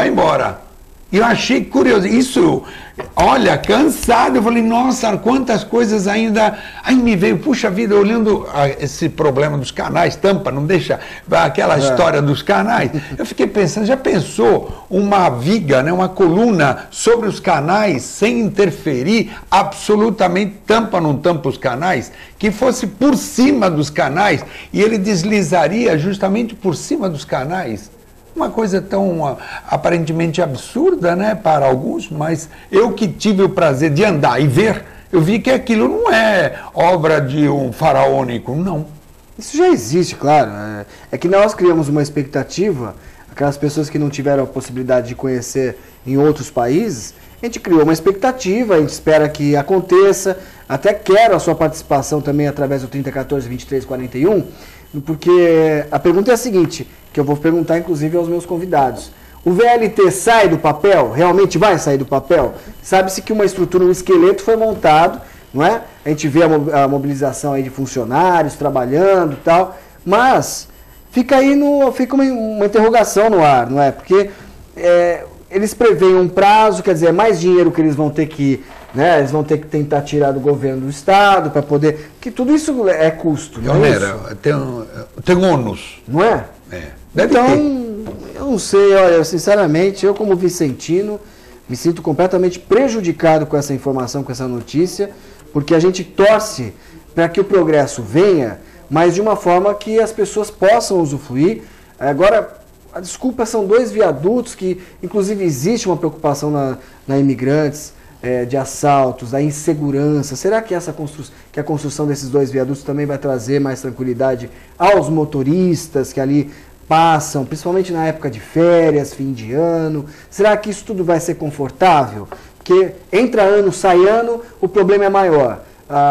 E eu achei curioso. Isso, olha, cansado, eu falei, nossa, quantas coisas ainda... Aí me veio, puxa vida, olhando esse problema dos canais, tampa, não deixa aquela história dos canais. Eu fiquei pensando, já pensou uma viga, né, uma coluna sobre os canais, sem interferir, absolutamente, tampa, não tampa os canais, que fosse por cima dos canais, e ele deslizaria justamente por cima dos canais? Uma coisa tão aparentemente absurda, né, para alguns, mas eu que tive o prazer de andar e ver, eu vi que aquilo não é obra de um faraônico, não. Isso já existe, claro. É que nós criamos uma expectativa, aquelas pessoas que não tiveram a possibilidade de conhecer em outros países, a gente criou uma expectativa, a gente espera que aconteça, até quero a sua participação também através do 3014-2341, porque a pergunta é a seguinte, que eu vou perguntar inclusive aos meus convidados. O VLT sai do papel? Realmente vai sair do papel? Sabe-se que uma estrutura, um esqueleto foi montado, não é? A gente vê a mobilização aí de funcionários trabalhando e tal, mas fica uma interrogação no ar, não é? Porque eles preveem um prazo, quer dizer, mais dinheiro que eles vão ter que... Né, eles vão ter que tentar tirar do governo do estado para poder... Que tudo isso é custo, não é isso? Tem ônus. Não é? Deve então, ter. Eu não sei, olha, sinceramente, eu como vicentino, me sinto completamente prejudicado com essa informação, com essa notícia, porque a gente torce para que o progresso venha, mas de uma forma que as pessoas possam usufruir. Agora, A desculpa são 2 viadutos que, inclusive, existe uma preocupação na Imigrantes, de assaltos, da insegurança. Será que a construção desses 2 viadutos também vai trazer mais tranquilidade aos motoristas que ali passam, principalmente na época de férias, fim de ano? Será que isso tudo vai ser confortável? Porque entra ano, sai ano, o problema é maior.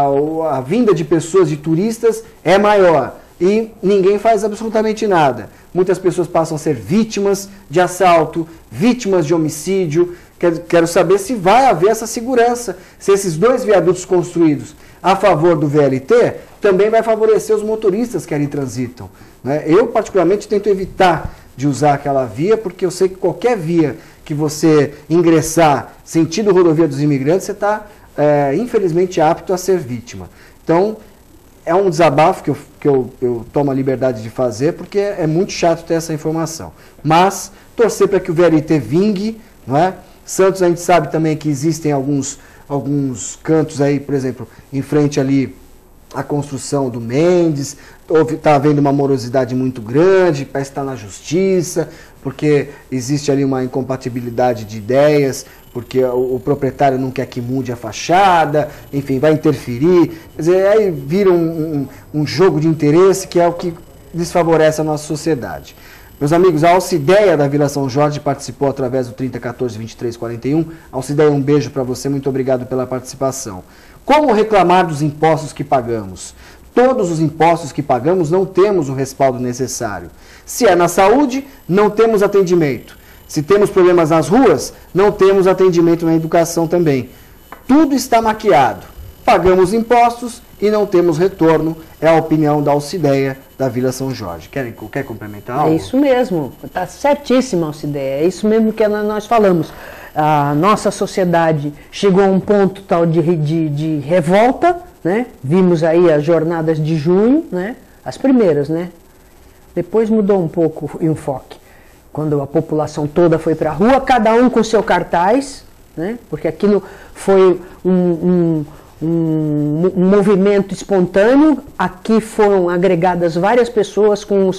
A vinda de pessoas, de turistas, é maior. E ninguém faz absolutamente nada. Muitas pessoas passam a ser vítimas de assalto, vítimas de homicídio. Quero saber se vai haver essa segurança, se esses 2 viadutos construídos a favor do VLT também vai favorecer os motoristas que ali transitam, né? Eu, particularmente, tento evitar de usar aquela via, porque eu sei que qualquer via que você ingressar sentido rodovia dos Imigrantes, você está, infelizmente, apto a ser vítima. Então, é um desabafo que eu tomo a liberdade de fazer, porque é muito chato ter essa informação. Mas, torcer para que o VLT vingue, não é? Santos, a gente sabe também que existem alguns cantos aí, por exemplo, em frente ali à construção do Mendes, está havendo uma morosidade muito grande, parece estar na justiça, porque existe ali uma incompatibilidade de ideias, porque o proprietário não quer que mude a fachada, enfim, vai interferir. Quer dizer, aí vira um jogo de interesse que é o que desfavorece a nossa sociedade. Meus amigos, a Alcideia da Vila São Jorge participou através do 3014-2341. Alcideia, um beijo para você, muito obrigado pela participação. Como reclamar dos impostos que pagamos? Todos os impostos que pagamos não temos o respaldo necessário. Se é na saúde, não temos atendimento. Se temos problemas nas ruas, não temos atendimento na educação também. Tudo está maquiado. Pagamos impostos e não temos retorno, é a opinião da Alcideia da Vila São Jorge. Quer complementar algo? É isso mesmo, está certíssima, Alcideia, é isso mesmo que nós falamos. A nossa sociedade chegou a um ponto tal de revolta, né? Vimos aí as jornadas de junho, né? As primeiras, né? Depois mudou um pouco o enfoque, quando a população toda foi para a rua, cada um com seu cartaz, né? Porque aquilo foi um movimento espontâneo. Aqui foram agregadas várias pessoas com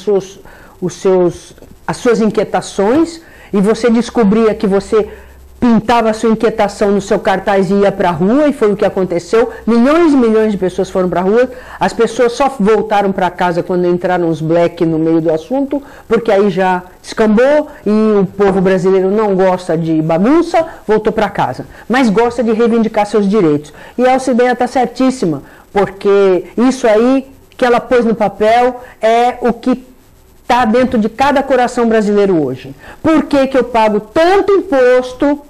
as suas inquietações, e você descobria que você pintava a sua inquietação no seu cartaz e ia para a rua, e foi o que aconteceu. Milhões e milhões de pessoas foram para a rua. As pessoas só voltaram para casa quando entraram os black no meio do assunto, porque aí já descambou e o povo brasileiro não gosta de bagunça, voltou para casa, mas gosta de reivindicar seus direitos. E a Alcideia está certíssima, porque isso aí que ela pôs no papel é o que está dentro de cada coração brasileiro hoje. Por que eu pago tanto imposto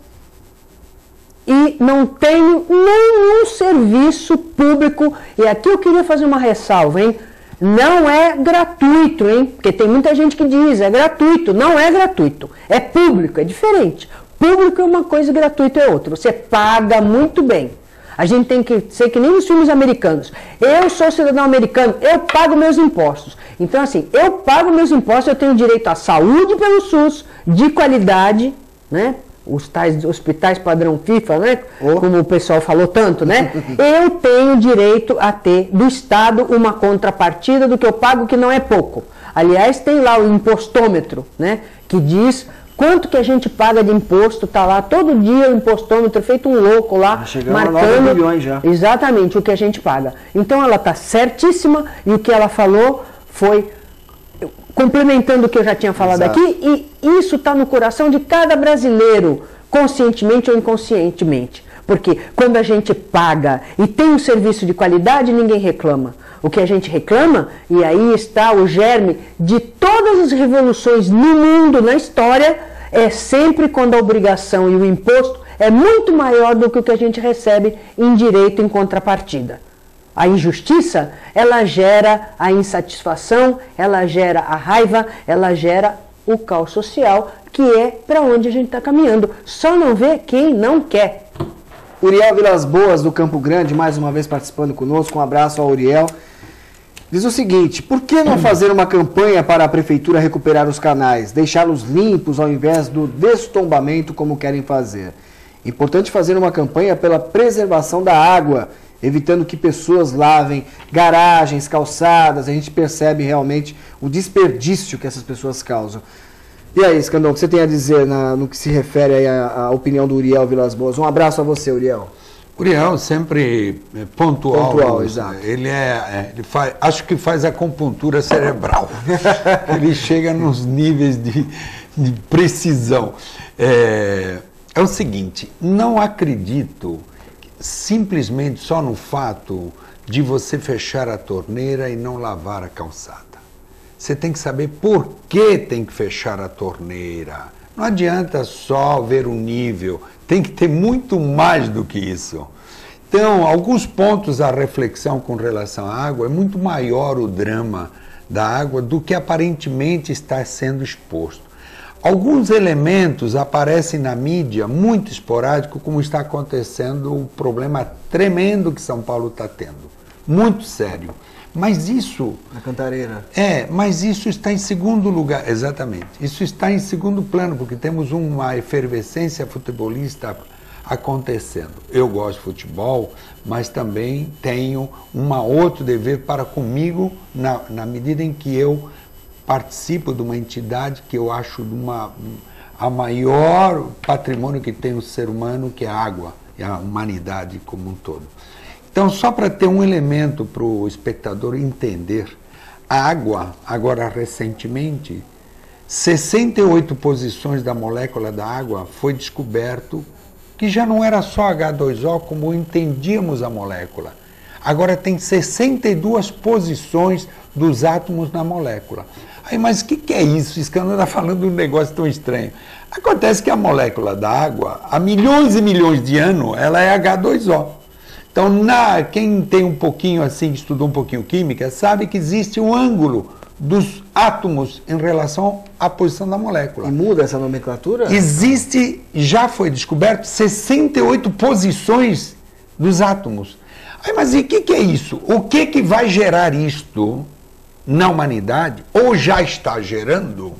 e não tenho nenhum serviço público? E aqui eu queria fazer uma ressalva, hein? Não é gratuito, hein? Porque tem muita gente que diz, é gratuito. Não é gratuito, é público, é diferente. Público é uma coisa, gratuito é outra. Você paga muito bem. A gente tem que ser que nem nos filmes americanos. Eu sou cidadão americano, eu pago meus impostos. Então, assim, eu pago meus impostos, eu tenho direito à saúde pelo SUS, de qualidade, né? Os tais hospitais padrão FIFA, né? Como o pessoal falou tanto, né? Eu tenho direito a ter do Estado uma contrapartida do que eu pago, que não é pouco. Aliás, tem lá o impostômetro, né? Que diz quanto que a gente paga de imposto, tá lá todo dia o impostômetro, feito um louco lá, marcando 9 milhões já. Exatamente o que a gente paga. Então ela está certíssima, e o que ela falou foi complementando o que eu já tinha falado. Exato. Aqui, e isso está no coração de cada brasileiro, conscientemente ou inconscientemente. Porque quando a gente paga e tem um serviço de qualidade, ninguém reclama. O que a gente reclama, e aí está o germe de todas as revoluções no mundo, na história, é sempre quando a obrigação e o imposto é muito maior do que o que a gente recebe em direito em contrapartida. A injustiça, ela gera a insatisfação, ela gera a raiva, ela gera o caos social, que é para onde a gente está caminhando. Só não vê quem não quer. Uriel Vilas Boas, do Campo Grande, mais uma vez participando conosco. Um abraço ao Uriel. Diz o seguinte: por que não fazer uma campanha para a prefeitura recuperar os canais, deixá-los limpos ao invés do destombamento como querem fazer? Importante fazer uma campanha pela preservação da água, evitando que pessoas lavem garagens, calçadas. A gente percebe realmente o desperdício que essas pessoas causam. E aí, Escandão, o que você tem a dizer no que se refere aí à opinião do Uriel Vilas Boas? Um abraço a você, Uriel. Uriel sempre pontual. Pontual, exato. Ele acho que faz acupuntura cerebral. Ele chega nos níveis de precisão. É o seguinte, não acredito simplesmente só no fato de você fechar a torneira e não lavar a calçada. Você tem que saber por que tem que fechar a torneira. Não adianta só ver o nível, tem que ter muito mais do que isso. Então, alguns pontos à reflexão com relação à água, é muito maior o drama da água do que aparentemente está sendo exposto. Alguns elementos aparecem na mídia muito esporádico, como está acontecendo o problema tremendo que São Paulo está tendo. Muito sério. Mas isso... Na Cantareira. Mas isso está em segundo lugar, exatamente. Isso está em segundo plano, porque temos uma efervescência futebolista acontecendo. Eu gosto de futebol, mas também tenho um outro dever para comigo, na medida em que eu participo de uma entidade que eu acho a maior patrimônio que tem o ser humano, que é a água, e a humanidade como um todo. Então, só para ter um elemento para o espectador entender, a água, agora recentemente, 68 posições da molécula da água foi descoberto que já não era só H2O como entendíamos a molécula. Agora tem 62 posições dos átomos na molécula. Aí, mas o que é isso? Esse cara está falando de um negócio tão estranho. Acontece que a molécula da água, há milhões e milhões de anos, ela é H2O. Então, quem tem um pouquinho assim, estudou um pouquinho química, sabe que existe um ângulo dos átomos em relação à posição da molécula. E muda essa nomenclatura? Já foi descoberto 68 posições dos átomos. Aí, mas e o que é isso? O que vai gerar isto na humanidade, ou já está gerando?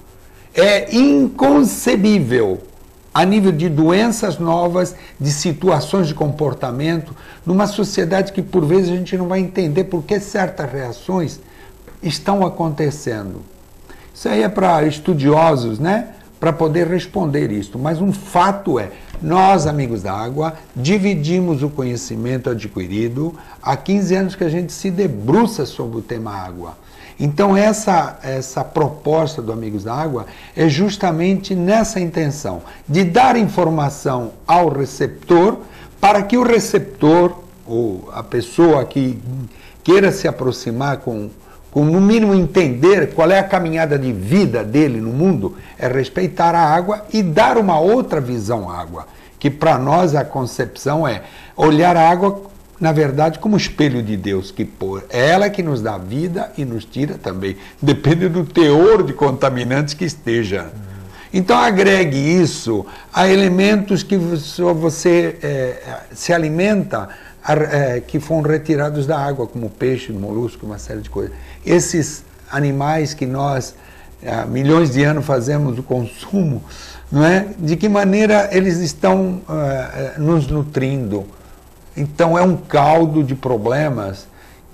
É inconcebível a nível de doenças novas, de situações de comportamento, numa sociedade que por vezes a gente não vai entender por que certas reações estão acontecendo. Isso aí é para estudiosos, né? Para poder responder isso. Mas um fato é, nós, amigos da água, dividimos o conhecimento adquirido há 15 anos que a gente se debruça sobre o tema água. Então essa proposta do Amigos da Água é justamente nessa intenção, de dar informação ao receptor, para que o receptor, ou a pessoa que queira se aproximar com no mínimo entender qual é a caminhada de vida dele no mundo, é respeitar a água e dar uma outra visão à água, que para nós a concepção é olhar a água na verdade, como espelho de Deus, que é ela que nos dá vida e nos tira também. Depende do teor de contaminantes que esteja. Então, agregue isso a elementos que você se alimenta, que foram retirados da água, como peixe, molusco, uma série de coisas. Esses animais que nós, há milhões de anos, fazemos o consumo, não é? De que maneira eles estão nos nutrindo? Então é um caldo de problemas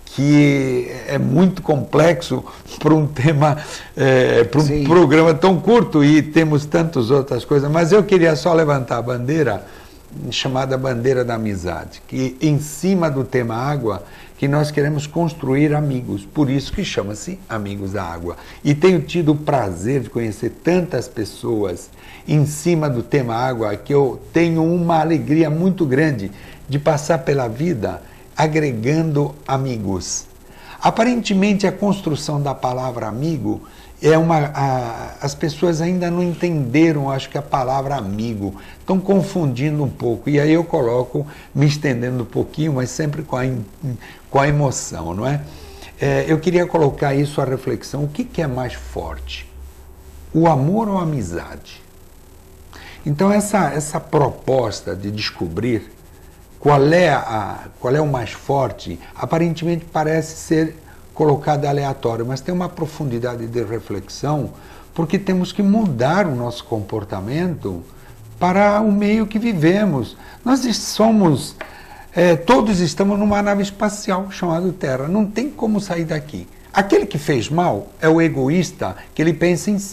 que é muito complexo para um tema, para um programa tão curto, e temos tantas outras coisas, mas eu queria só levantar a bandeira, chamada bandeira da amizade, que em cima do tema água, que nós queremos construir amigos, por isso que chama-se Amigos da Água. E tenho tido o prazer de conhecer tantas pessoas em cima do tema água, que eu tenho uma alegria muito grande de passar pela vida agregando amigos. Aparentemente, a construção da palavra amigo é as pessoas ainda não entenderam, acho que a palavra amigo, estão confundindo um pouco. E aí eu coloco, me estendendo um pouquinho, mas sempre com a emoção, não é? Eu queria colocar isso à reflexão. O que é mais forte? O amor ou a amizade? Então, essa proposta de descobrir qual é o mais forte, aparentemente parece ser colocado aleatório, mas tem uma profundidade de reflexão, porque temos que mudar o nosso comportamento para o meio que vivemos. Nós somos, todos estamos numa nave espacial chamada Terra, não tem como sair daqui. Aquele que fez mal é o egoísta, que ele pensa em si.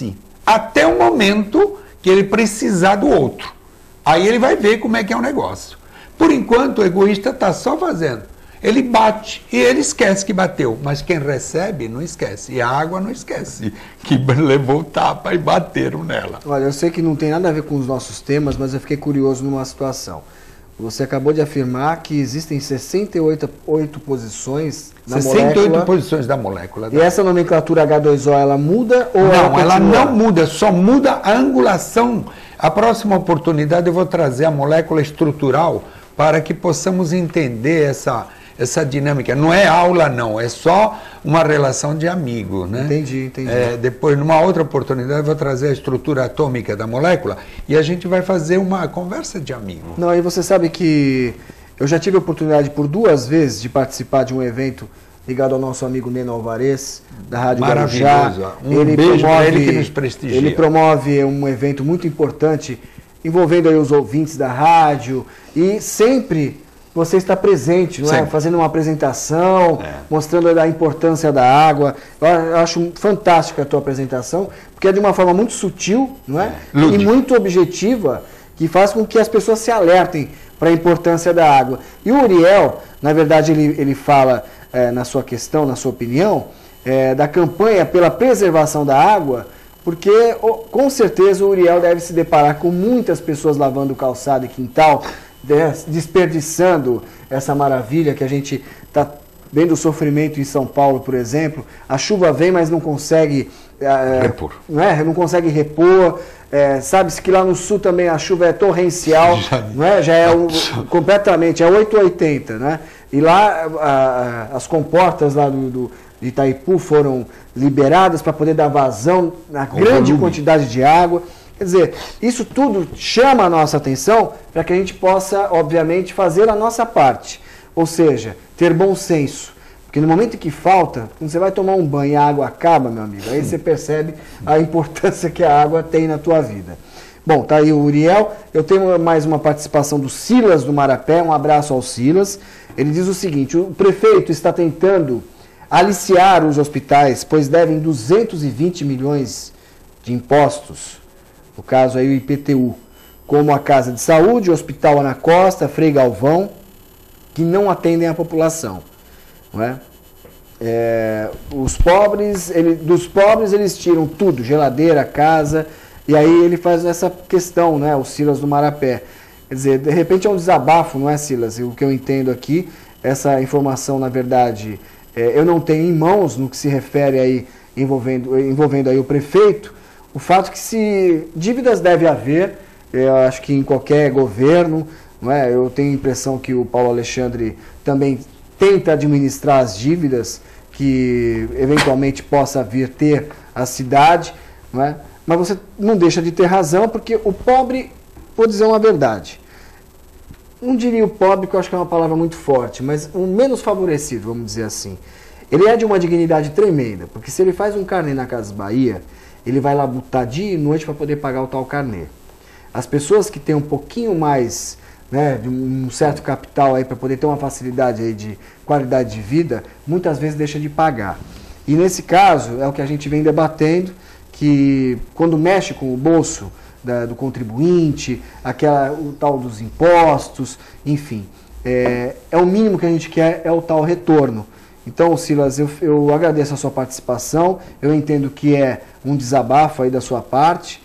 até o momento que ele precisar do outro. Aí ele vai ver como é que é o negócio. Por enquanto, o egoísta está só fazendo. Ele bate e ele esquece que bateu, mas quem recebe não esquece. E a água não esquece que levou tapa e bateram nela. Olha, eu sei que não tem nada a ver com os nossos temas, mas eu fiquei curioso numa situação. Você acabou de afirmar que existem 68 posições na 68 molécula. posições da molécula. E essa nomenclatura H2O, ela muda ou não, ela continua? não muda, só muda a angulação. A próxima oportunidade eu vou trazer a molécula estrutural para que possamos entender essa dinâmica. Não é aula, não, é só uma relação de amigo, né? Entendi. Depois, numa outra oportunidade, eu vou trazer a estrutura atômica da molécula e a gente vai fazer uma conversa de amigo. Não, e você sabe que eu já tive a oportunidade por 2 vezes de participar de um evento ligado ao nosso amigo Neno Alvarez, da Rádio Guarujá. Beijo para ele que nos prestigia. Ele promove um evento muito importante envolvendo aí os ouvintes da rádio e sempre você está presente, não é? Fazendo uma apresentação, mostrando a importância da água. Eu acho fantástica a tua apresentação, porque é de uma forma muito sutil, não é? E muito objetiva, que faz com que as pessoas se alertem para a importância da água. E o Uriel, na verdade, ele fala na sua questão, na sua opinião, da campanha pela preservação da água, porque com certeza o Uriel deve se deparar com muitas pessoas lavando calçado e quintal, desperdiçando essa maravilha que a gente está vendo o sofrimento em São Paulo, por exemplo. A chuva vem, mas não consegue repor. Não consegue repor. Sabe-se que lá no sul também a chuva é torrencial, já é completamente, é 880, né? E lá as comportas lá de Itaipu foram liberadas para poder dar vazão na grande quantidade de água. Quer dizer, isso tudo chama a nossa atenção para que a gente possa, obviamente, fazer a nossa parte. Ou seja, ter bom senso. Porque no momento em que falta, quando você vai tomar um banho e a água acaba, meu amigo, aí você percebe a importância que a água tem na tua vida. Bom, tá aí o Uriel. Eu tenho mais uma participação do Silas do Marapé. Um abraço ao Silas. Ele diz o seguinte: o prefeito está tentando aliciar os hospitais, pois devem 220 milhões de impostos. No caso aí o IPTU, como a Casa de Saúde, o Hospital Ana Costa, Frei Galvão, que não atendem a população. Não é? Dos pobres eles tiram tudo, geladeira, casa, e aí ele faz essa questão, né, o Silas do Marapé. Quer dizer, de repente é um desabafo, não é, Silas? O que eu entendo aqui, essa informação, na verdade, eu não tenho em mãos no que se refere aí, envolvendo aí o prefeito. O fato que se dívidas deve haver, eu acho que em qualquer governo, não é? Eu tenho a impressão que o Paulo Alexandre também tenta administrar as dívidas que eventualmente possa vir ter a cidade, não é? Mas você não deixa de ter razão, porque o pobre, vou dizer uma verdade, não diria o pobre, que eu acho que é uma palavra muito forte, mas o menos favorecido, vamos dizer assim, ele é de uma dignidade tremenda, porque se ele faz um carnê na Casas Bahia, ele vai lá botar dia e noite para poder pagar o tal carnê. As pessoas que têm um pouquinho mais, né, de um certo capital aí para poder ter uma facilidade aí de qualidade de vida, muitas vezes deixa de pagar. E nesse caso é o que a gente vem debatendo, que quando mexe com o bolso do contribuinte, o tal dos impostos, enfim, é o mínimo que a gente quer, é o tal retorno. Então, Silas, eu agradeço a sua participação, eu entendo que é um desabafo aí da sua parte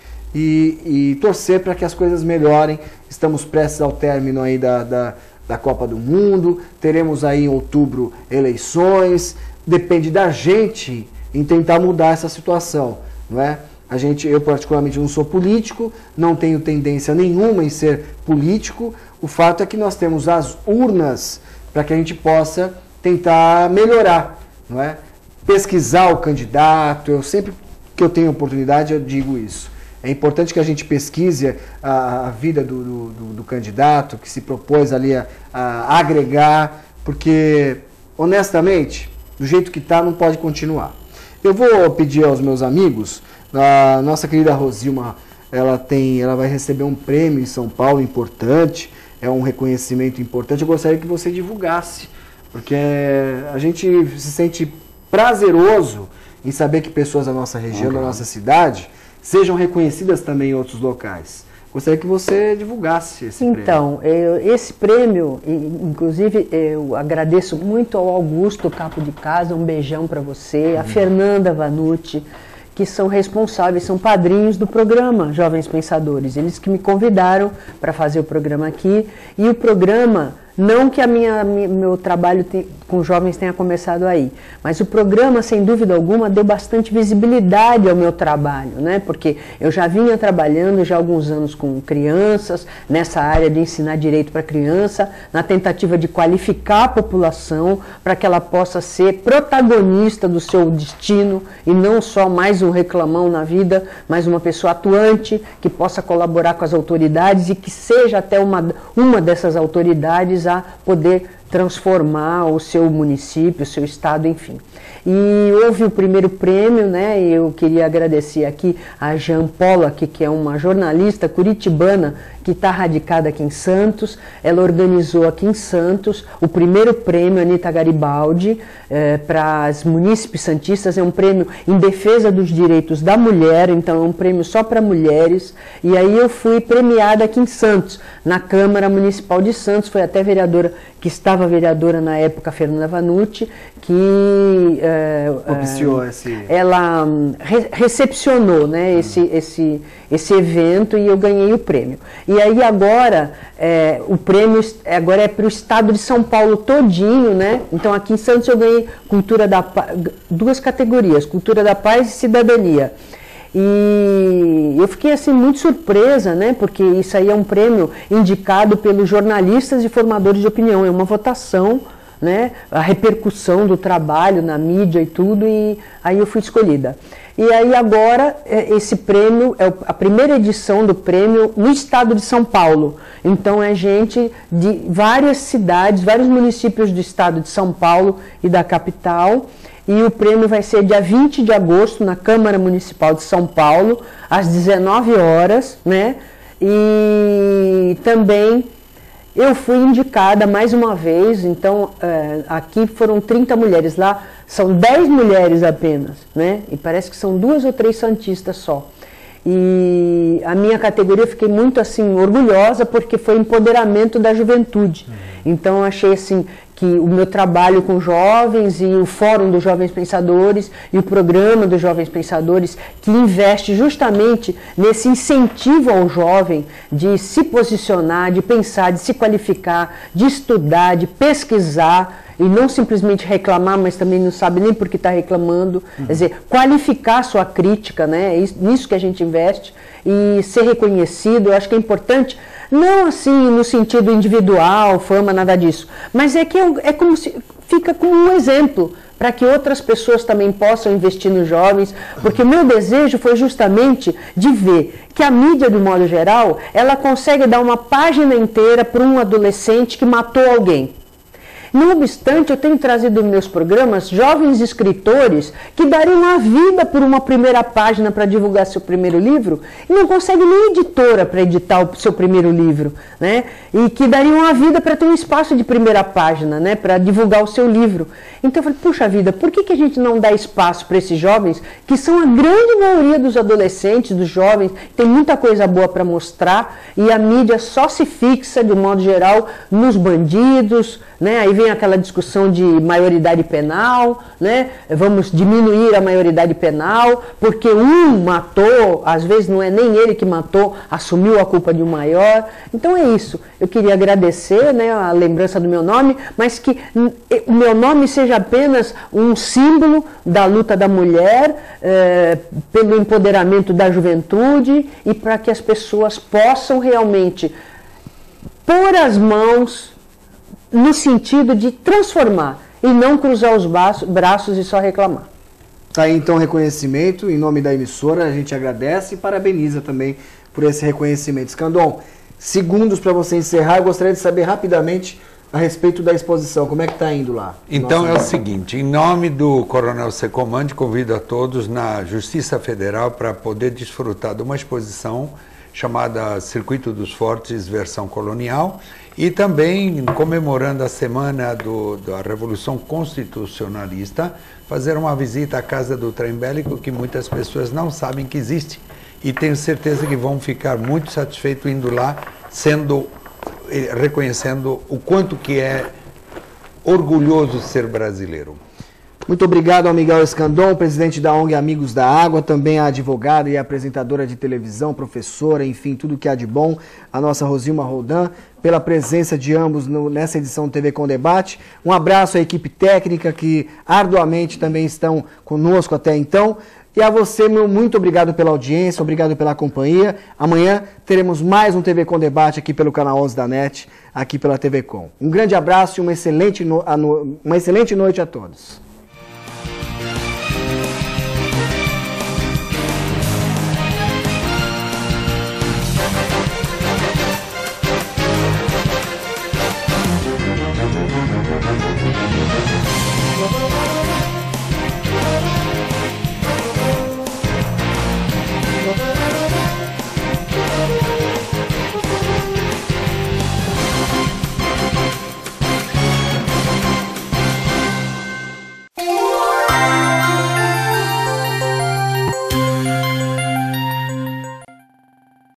e torcer para que as coisas melhorem. Estamos prestes ao término aí da Copa do Mundo, teremos aí em outubro eleições, depende da gente em tentar mudar essa situação, não é? Eu particularmente não sou político, não tenho tendência nenhuma em ser político, o fato é que nós temos as urnas para que a gente possa tentar melhorar, não é? Pesquisar o candidato, sempre que eu tenho oportunidade eu digo isso. É importante que a gente pesquise a vida do candidato, que se propôs ali a agregar, porque, honestamente, do jeito que está, não pode continuar. Eu vou pedir aos meus amigos, a nossa querida Rosilma, ela vai receber um prêmio em São Paulo importante, é um reconhecimento importante, eu gostaria que você divulgasse, porque a gente se sente prazeroso em saber que pessoas da nossa região, da nossa cidade, sejam reconhecidas também em outros locais. Gostaria que você divulgasse esse prêmio. Então, esse prêmio, inclusive, eu agradeço muito ao Augusto Capo de Casa, um beijão para você, a Fernanda Vanucci, que são responsáveis, são padrinhos do programa Jovens Pensadores. Eles que me convidaram para fazer o programa aqui, e o programa, não que meu trabalho com jovens tenha começado aí, mas o programa, sem dúvida alguma, deu bastante visibilidade ao meu trabalho, né? Porque eu já vinha trabalhando já há alguns anos com crianças, nessa área de ensinar direito para criança, na tentativa de qualificar a população para que ela possa ser protagonista do seu destino e não só mais um reclamão na vida, mas uma pessoa atuante que possa colaborar com as autoridades e que seja até uma dessas autoridades a poder transformar o seu município, o seu estado, enfim. E houve o primeiro prêmio, né? E eu queria agradecer aqui a Jean Pollack, que é uma jornalista curitibana que está radicada aqui em Santos. Ela organizou aqui em Santos o primeiro prêmio Anita Garibaldi para as munícipes santistas. É um prêmio em defesa dos direitos da mulher, então é um prêmio só para mulheres. E aí eu fui premiada aqui em Santos, na Câmara Municipal de Santos. Foi até vereadora, que estava vereadora na época, Fernanda Vanucci, que ela recepcionou, né, esse evento, e eu ganhei o prêmio. E aí agora, o prêmio agora é para o estado de São Paulo todinho, né? Então aqui em Santos eu ganhei duas categorias, Cultura da Paz e Cidadania. E eu fiquei assim muito surpresa, né? Porque isso aí é um prêmio indicado pelos jornalistas e formadores de opinião, é uma votação, né? A repercussão do trabalho na mídia e tudo, e aí eu fui escolhida. E aí agora esse prêmio é a primeira edição do prêmio no estado de São Paulo. Então é gente de várias cidades, vários municípios do estado de São Paulo e da capital. E o prêmio vai ser dia 20 de agosto na Câmara Municipal de São Paulo, às 19 horas, né? E também eu fui indicada mais uma vez, então aqui foram 30 mulheres, lá são 10 mulheres apenas, né? E parece que são 2 ou 3 santistas só. E a minha categoria eu fiquei muito assim orgulhosa, porque foi empoderamento da juventude. Então eu achei assim que o meu trabalho com jovens e o Fórum dos Jovens Pensadores e o Programa dos Jovens Pensadores, que investe justamente nesse incentivo ao jovem de se posicionar, de pensar, de se qualificar, de estudar, de pesquisar, e não simplesmente reclamar, mas também não sabe nem por que está reclamando. Quer dizer, qualificar a sua crítica, né? É nisso que a gente investe, e ser reconhecido. Eu acho que é importante, não assim no sentido individual, fama, nada disso, mas é como se fica como um exemplo para que outras pessoas também possam investir nos jovens, porque o meu desejo foi justamente de ver que a mídia, de modo geral, ela consegue dar uma página inteira para um adolescente que matou alguém. Não obstante, eu tenho trazido nos meus programas jovens escritores que dariam a vida por uma primeira página para divulgar seu primeiro livro e não conseguem nem editora para editar o seu primeiro livro, né? E que dariam a vida para ter um espaço de primeira página, né? Para divulgar o seu livro. Então eu falei, puxa vida, por que a gente não dá espaço para esses jovens, que são a grande maioria dos adolescentes, dos jovens, tem muita coisa boa para mostrar, e a mídia só se fixa, de modo geral, nos bandidos, né? Aí vem aquela discussão de maioridade penal, né? Vamos diminuir a maioridade penal, porque um matou, às vezes não é nem ele que matou, assumiu a culpa de um maior. Então é isso. Eu queria agradecer, né, a lembrança do meu nome, mas que o meu nome seja apenas um símbolo da luta da mulher, pelo empoderamento da juventude, e para que as pessoas possam realmente pôr as mãos no sentido de transformar e não cruzar os braços e só reclamar. Tá aí então o reconhecimento, em nome da emissora, a gente agradece e parabeniza também por esse reconhecimento. Scandon, segundos para você encerrar, eu gostaria de saber rapidamente a respeito da exposição, como é que está indo lá? Então é o seguinte, em nome do Coronel Secomandi, convido a todos na Justiça Federal para poder desfrutar de uma exposição chamada Circuito dos Fortes, versão colonial, e também comemorando a semana da Revolução Constitucionalista, fazer uma visita à Casa do Trem Bélico, que muitas pessoas não sabem que existe, e tenho certeza que vão ficar muito satisfeitos indo lá, reconhecendo o quanto que é orgulhoso ser brasileiro. Muito obrigado ao Miguel Escandon, presidente da ONG Amigos da Água, também a advogada e apresentadora de televisão, professora, enfim, tudo que há de bom, a nossa Rosilma Roldan, pela presença de ambos nessa edição do TV Com Debate. Um abraço à equipe técnica que arduamente também estão conosco até então. E a você, meu muito obrigado pela audiência, obrigado pela companhia. Amanhã teremos mais um TV Com Debate aqui pelo canal 11 da NET, aqui pela TV Com. Um grande abraço e uma excelente noite a todos.